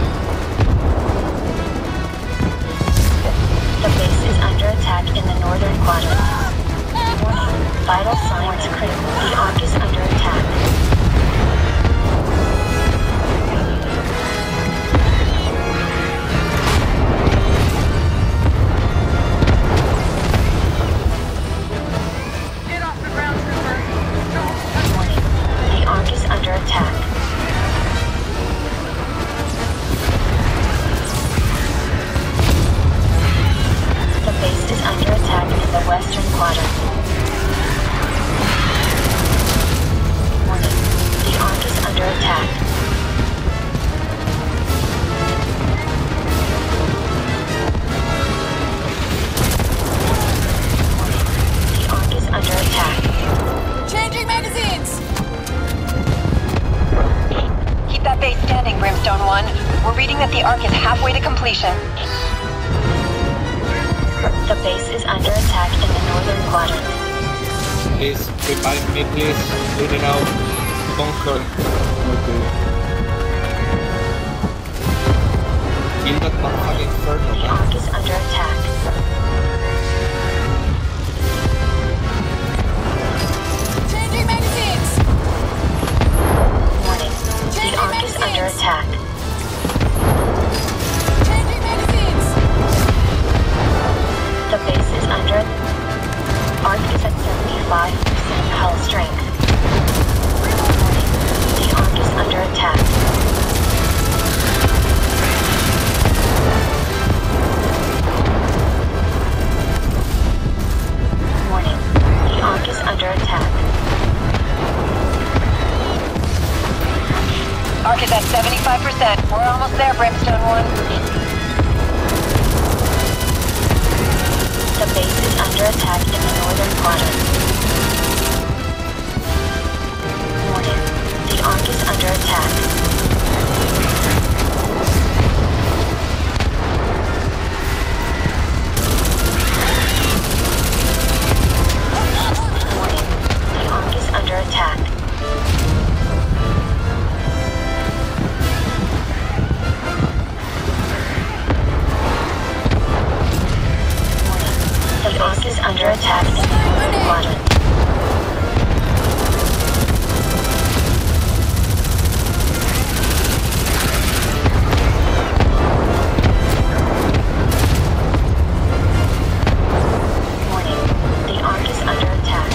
The base is under attack in the northern quadrant. Warning, vital signs critical. The arc is under attack. Get off the ground, trooper. Warning, the arc is under attack. The base is under attack in the western quadrant. Warning, the arc is under attack. Warning, the arc is under attack. Changing magazines! Keep that base standing, Brimstone 1. We're reading that the arc is halfway to completion. The base is under attack in the northern quadrant. Please revive me, please. Bleeding out. Bunker. Okay. Kill that motherfucking inferno, The man. arc is under attack. Changing magazines! Warning, the arc is under attack. Changing magazines! The base is under... Arc is at 75% hull strength. Warning, the Ark is under attack. Warning, the Ark is under attack. Arc is at 75%. We're almost there, Brimstone 1. The base is under attack in the northern quadrant. Warning, the Ark is under attack. Warning, the Ark is under attack. The Ark is under attack in the northern quadrant. Warning, the Ark is under attack.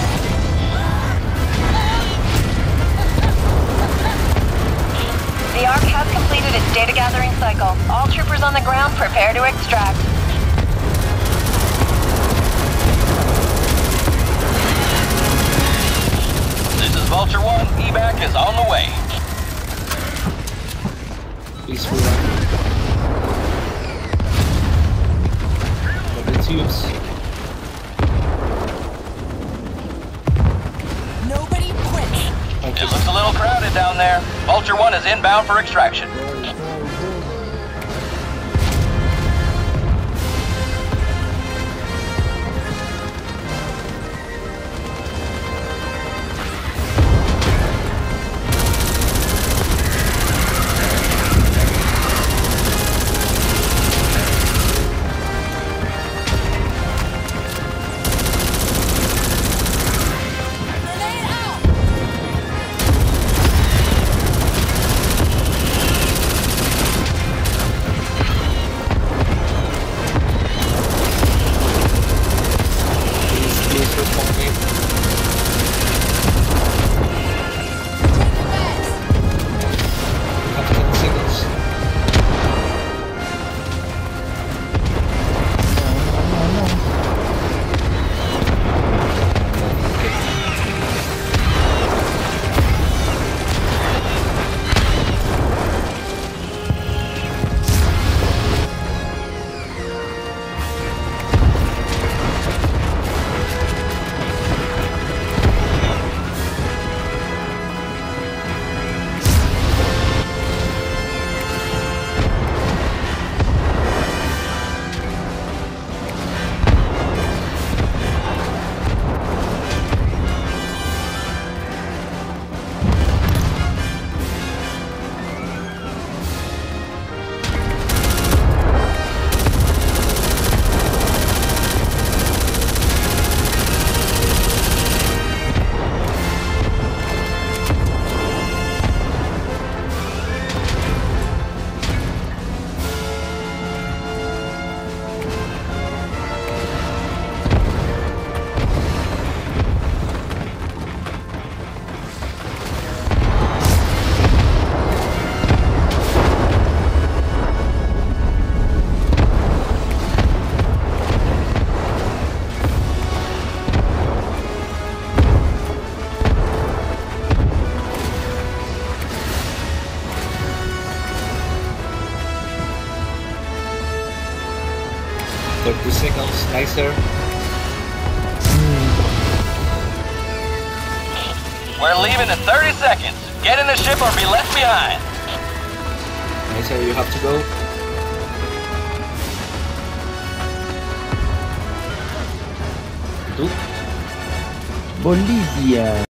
The Arc has completed its data gathering cycle. All troopers on the ground prepare to extract. This is Vulture 1. Evac is on the way. Please move on. But the tubes. Nobody quits. Okay. It looks a little crowded down there. Vulture 1 is inbound for extraction. Grenade out. Please respond me. Have 10 seconds. Seconds, nicer. We're leaving in 30 seconds. Get in the ship or be left behind. Nicer, you have to go. ¿Tú? Bolivia.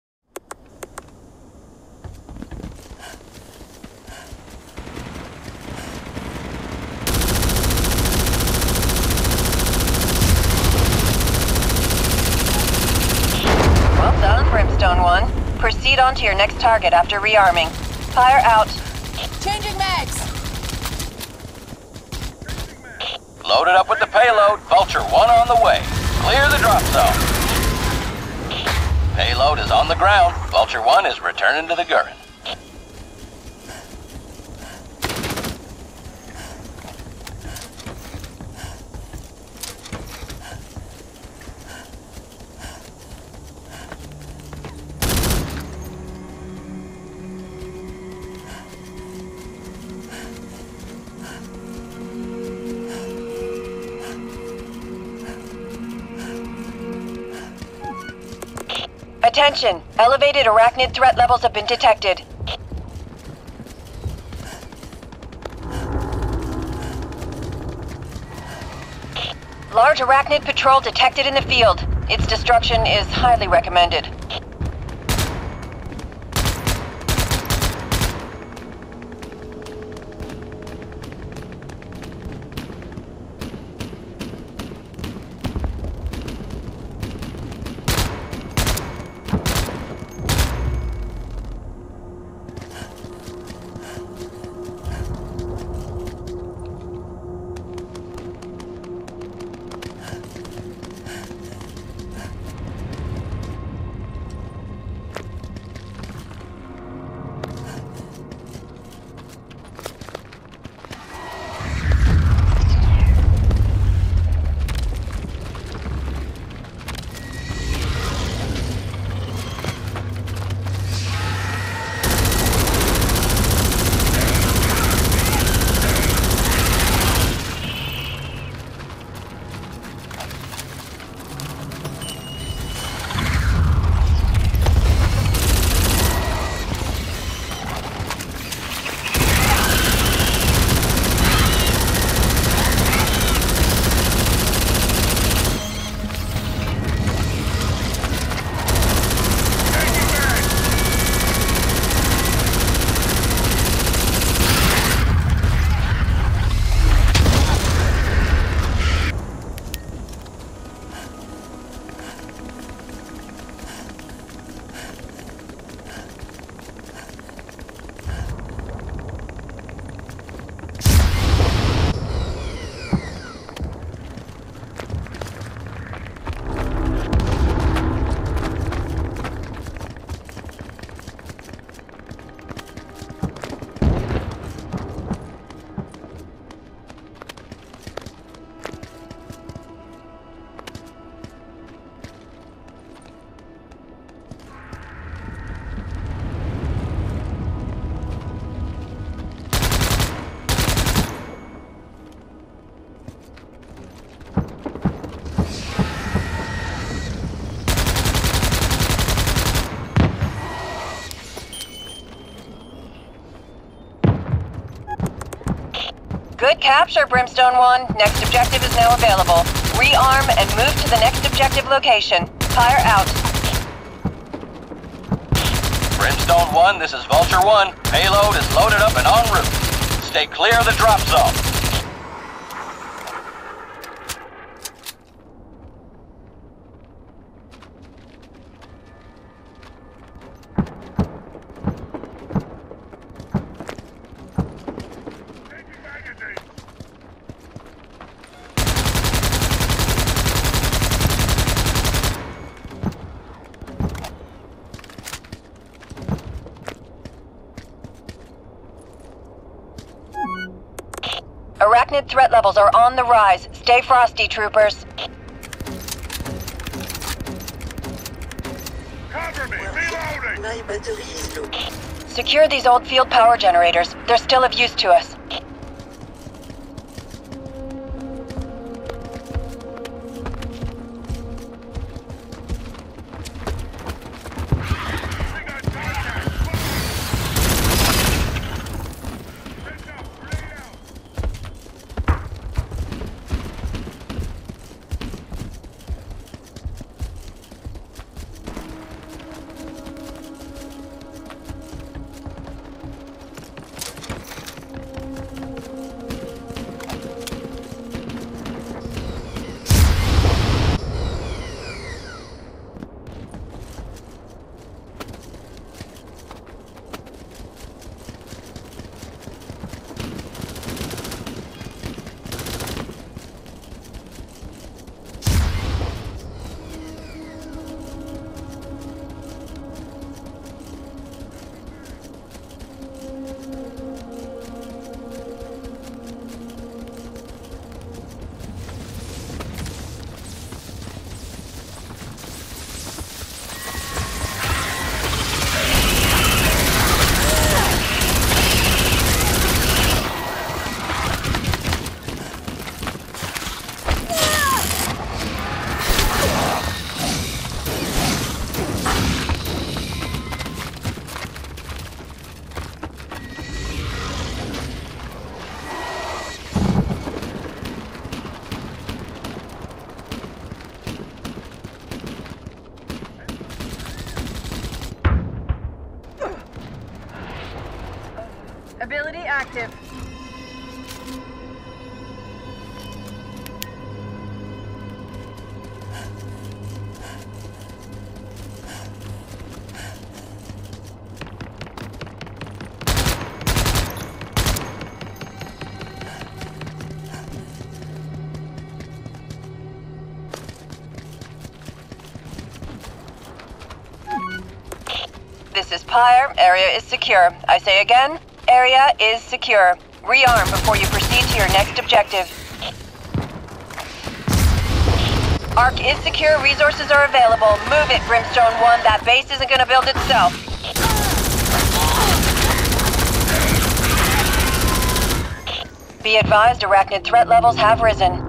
Well done, Brimstone 1. Proceed on to your next target after rearming. Fire out. Changing mags. Loaded up with the payload. Vulture 1 on the way. Clear the drop zone. Payload Payload is on the ground. Vulture 1 is returning to the Gurren. Attention! Elevated arachnid threat levels have been detected. Large arachnid patrol detected in the field. Its destruction is highly recommended. Good capture, Brimstone 1. Next objective is now available. Rearm and move to the next objective location. Fire out. Brimstone 1, this is Vulture 1. Payload is loaded up and en route. Stay clear of the drop zone. Arachnid threat levels are on the rise. Stay frosty, troopers. Cover me! Reloading! My battery is low. Secure these old field power generators. They're still of use to us. Ability active. This is Pyre. Area is secure. I say again, area is secure. Rearm before you proceed to your next objective. Arc is secure. Resources are available. Move it, Brimstone 1. That base isn't gonna build itself. Be advised, arachnid threat levels have risen.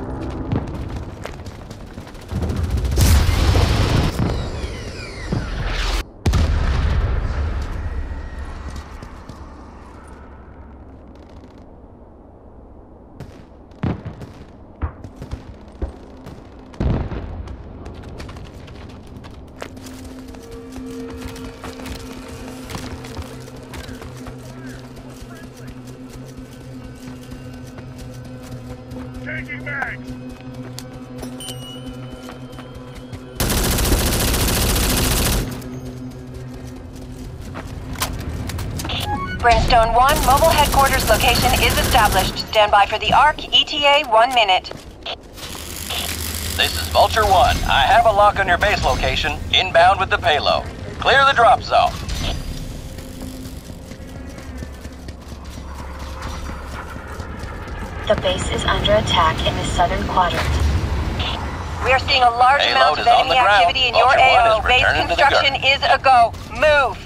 Changing mags! Brimstone 1, mobile headquarters location is established. Stand by for the ARC. ETA 1 minute. This is Vulture 1. I have a lock on your base location, inbound with the payload. Clear the drop zone. The base is under attack in the southern quadrant. We are seeing a large amount Payload of is on enemy the ground. activity in your Vulture 1 AO. is Base returning to the construction is a go. Move!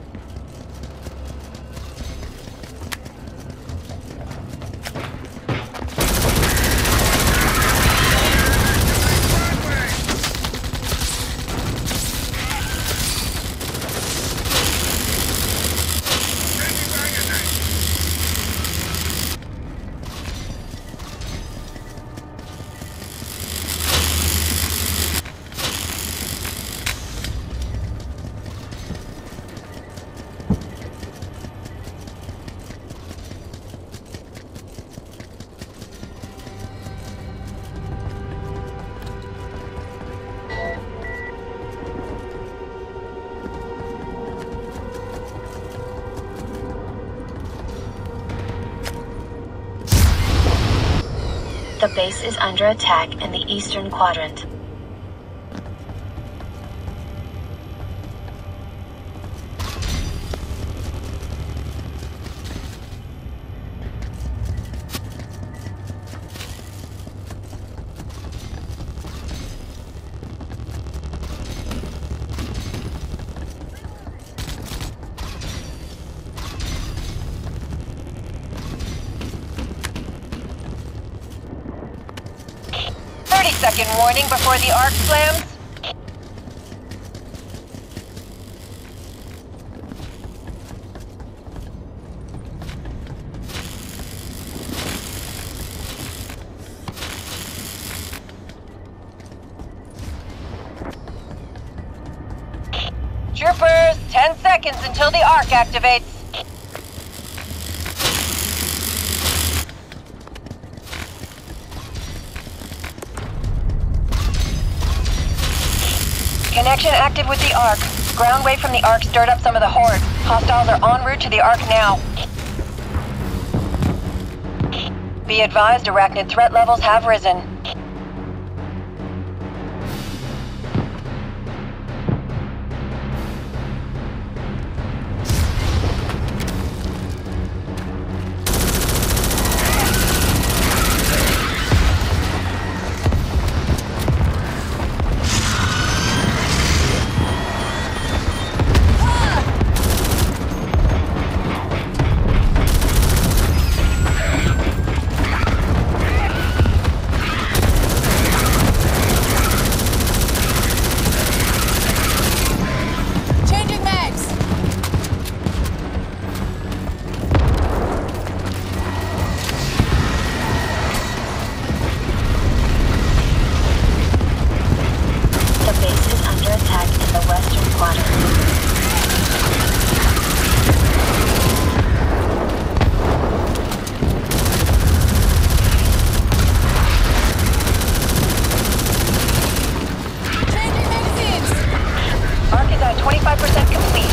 The base is under attack in the eastern quadrant. Second warning before the arc slams. Troopers, 10 seconds until the arc activates. Connection active with the Ark. Ground wave from the Ark stirred up some of the Horde. Hostiles are en route to the Ark now. Be advised, arachnid threat levels have risen. 25% complete.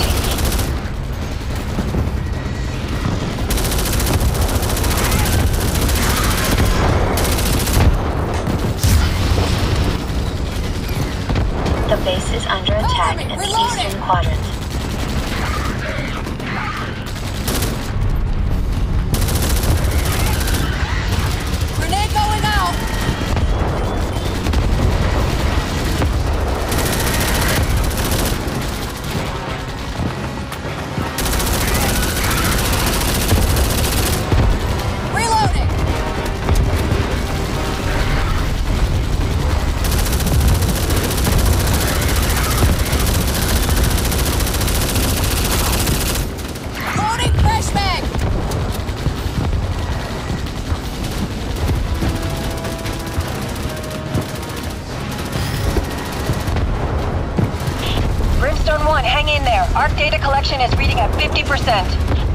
The base is under attack in the eastern quadrant. Grenade going out! Reloading! Loading fresh mag! Brimstone 1, hang in there. Arc data collection is reading at 50%.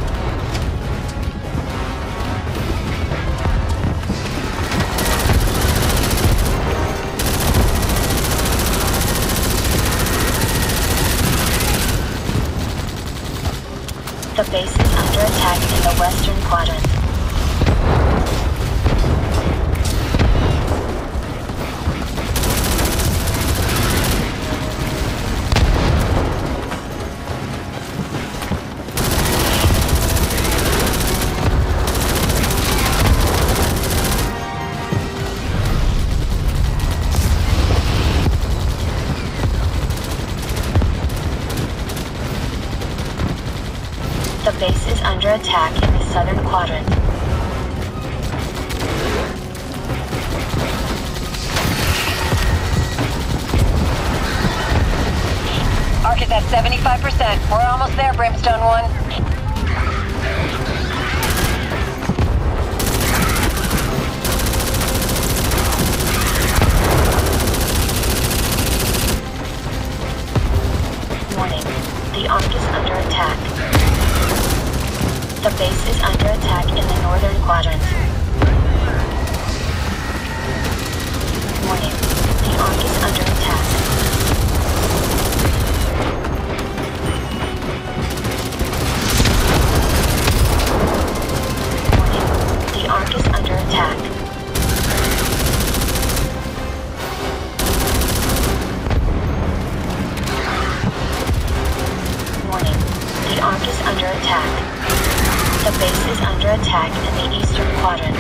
The base is under attack in the western quadrant. The base is under attack in the southern quadrant. Arc is at 75%. We're almost there, Brimstone 1. Warning, the Ark is under attack. The base is under attack in the northern quadrant. Warning, the Ark is under attack. Warning, the Ark is under attack. Warning, the Ark is under attack. The base is under attack in the eastern quadrant.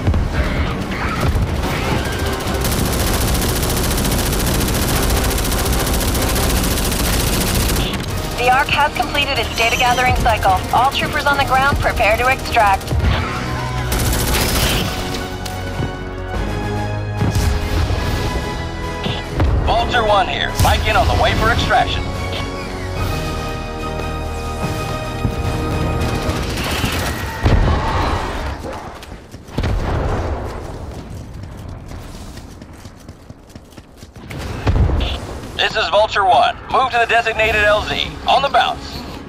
The Arc has completed its data gathering cycle. All troopers on the ground, prepare to extract. Vulture 1 here. Mike in on the way for extraction. This is Vulture 1. Move to the designated LZ. On the bounce.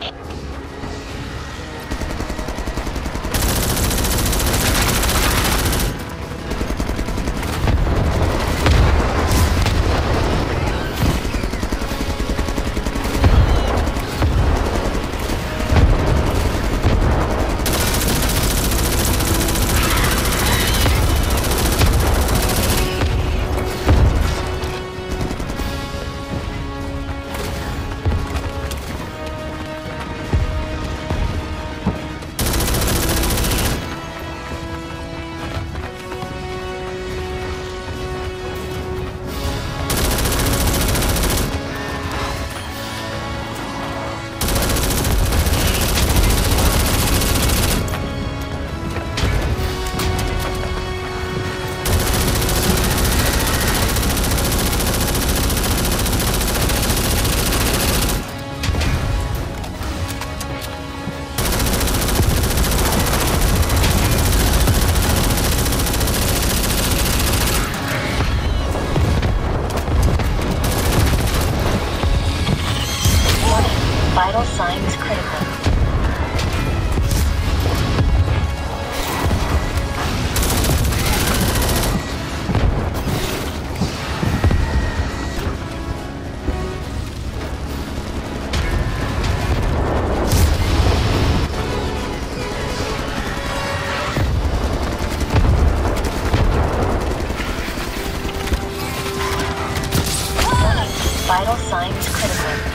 Vital signs critical. signs critical.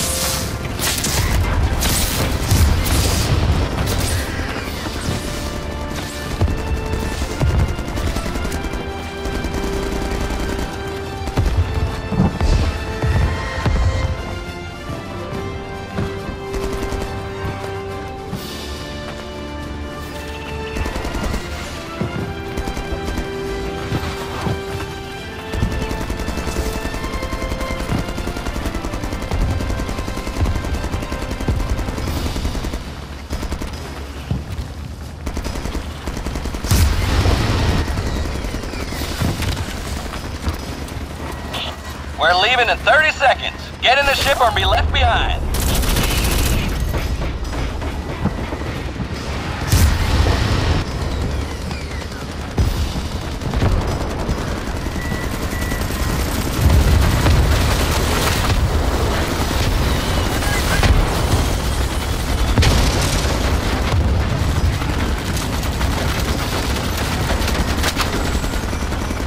We're leaving in 30 seconds. Get in the ship or be left behind.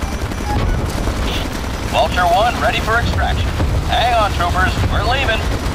Vulture 1 ready for extraction. Hang on, troopers. We're leaving.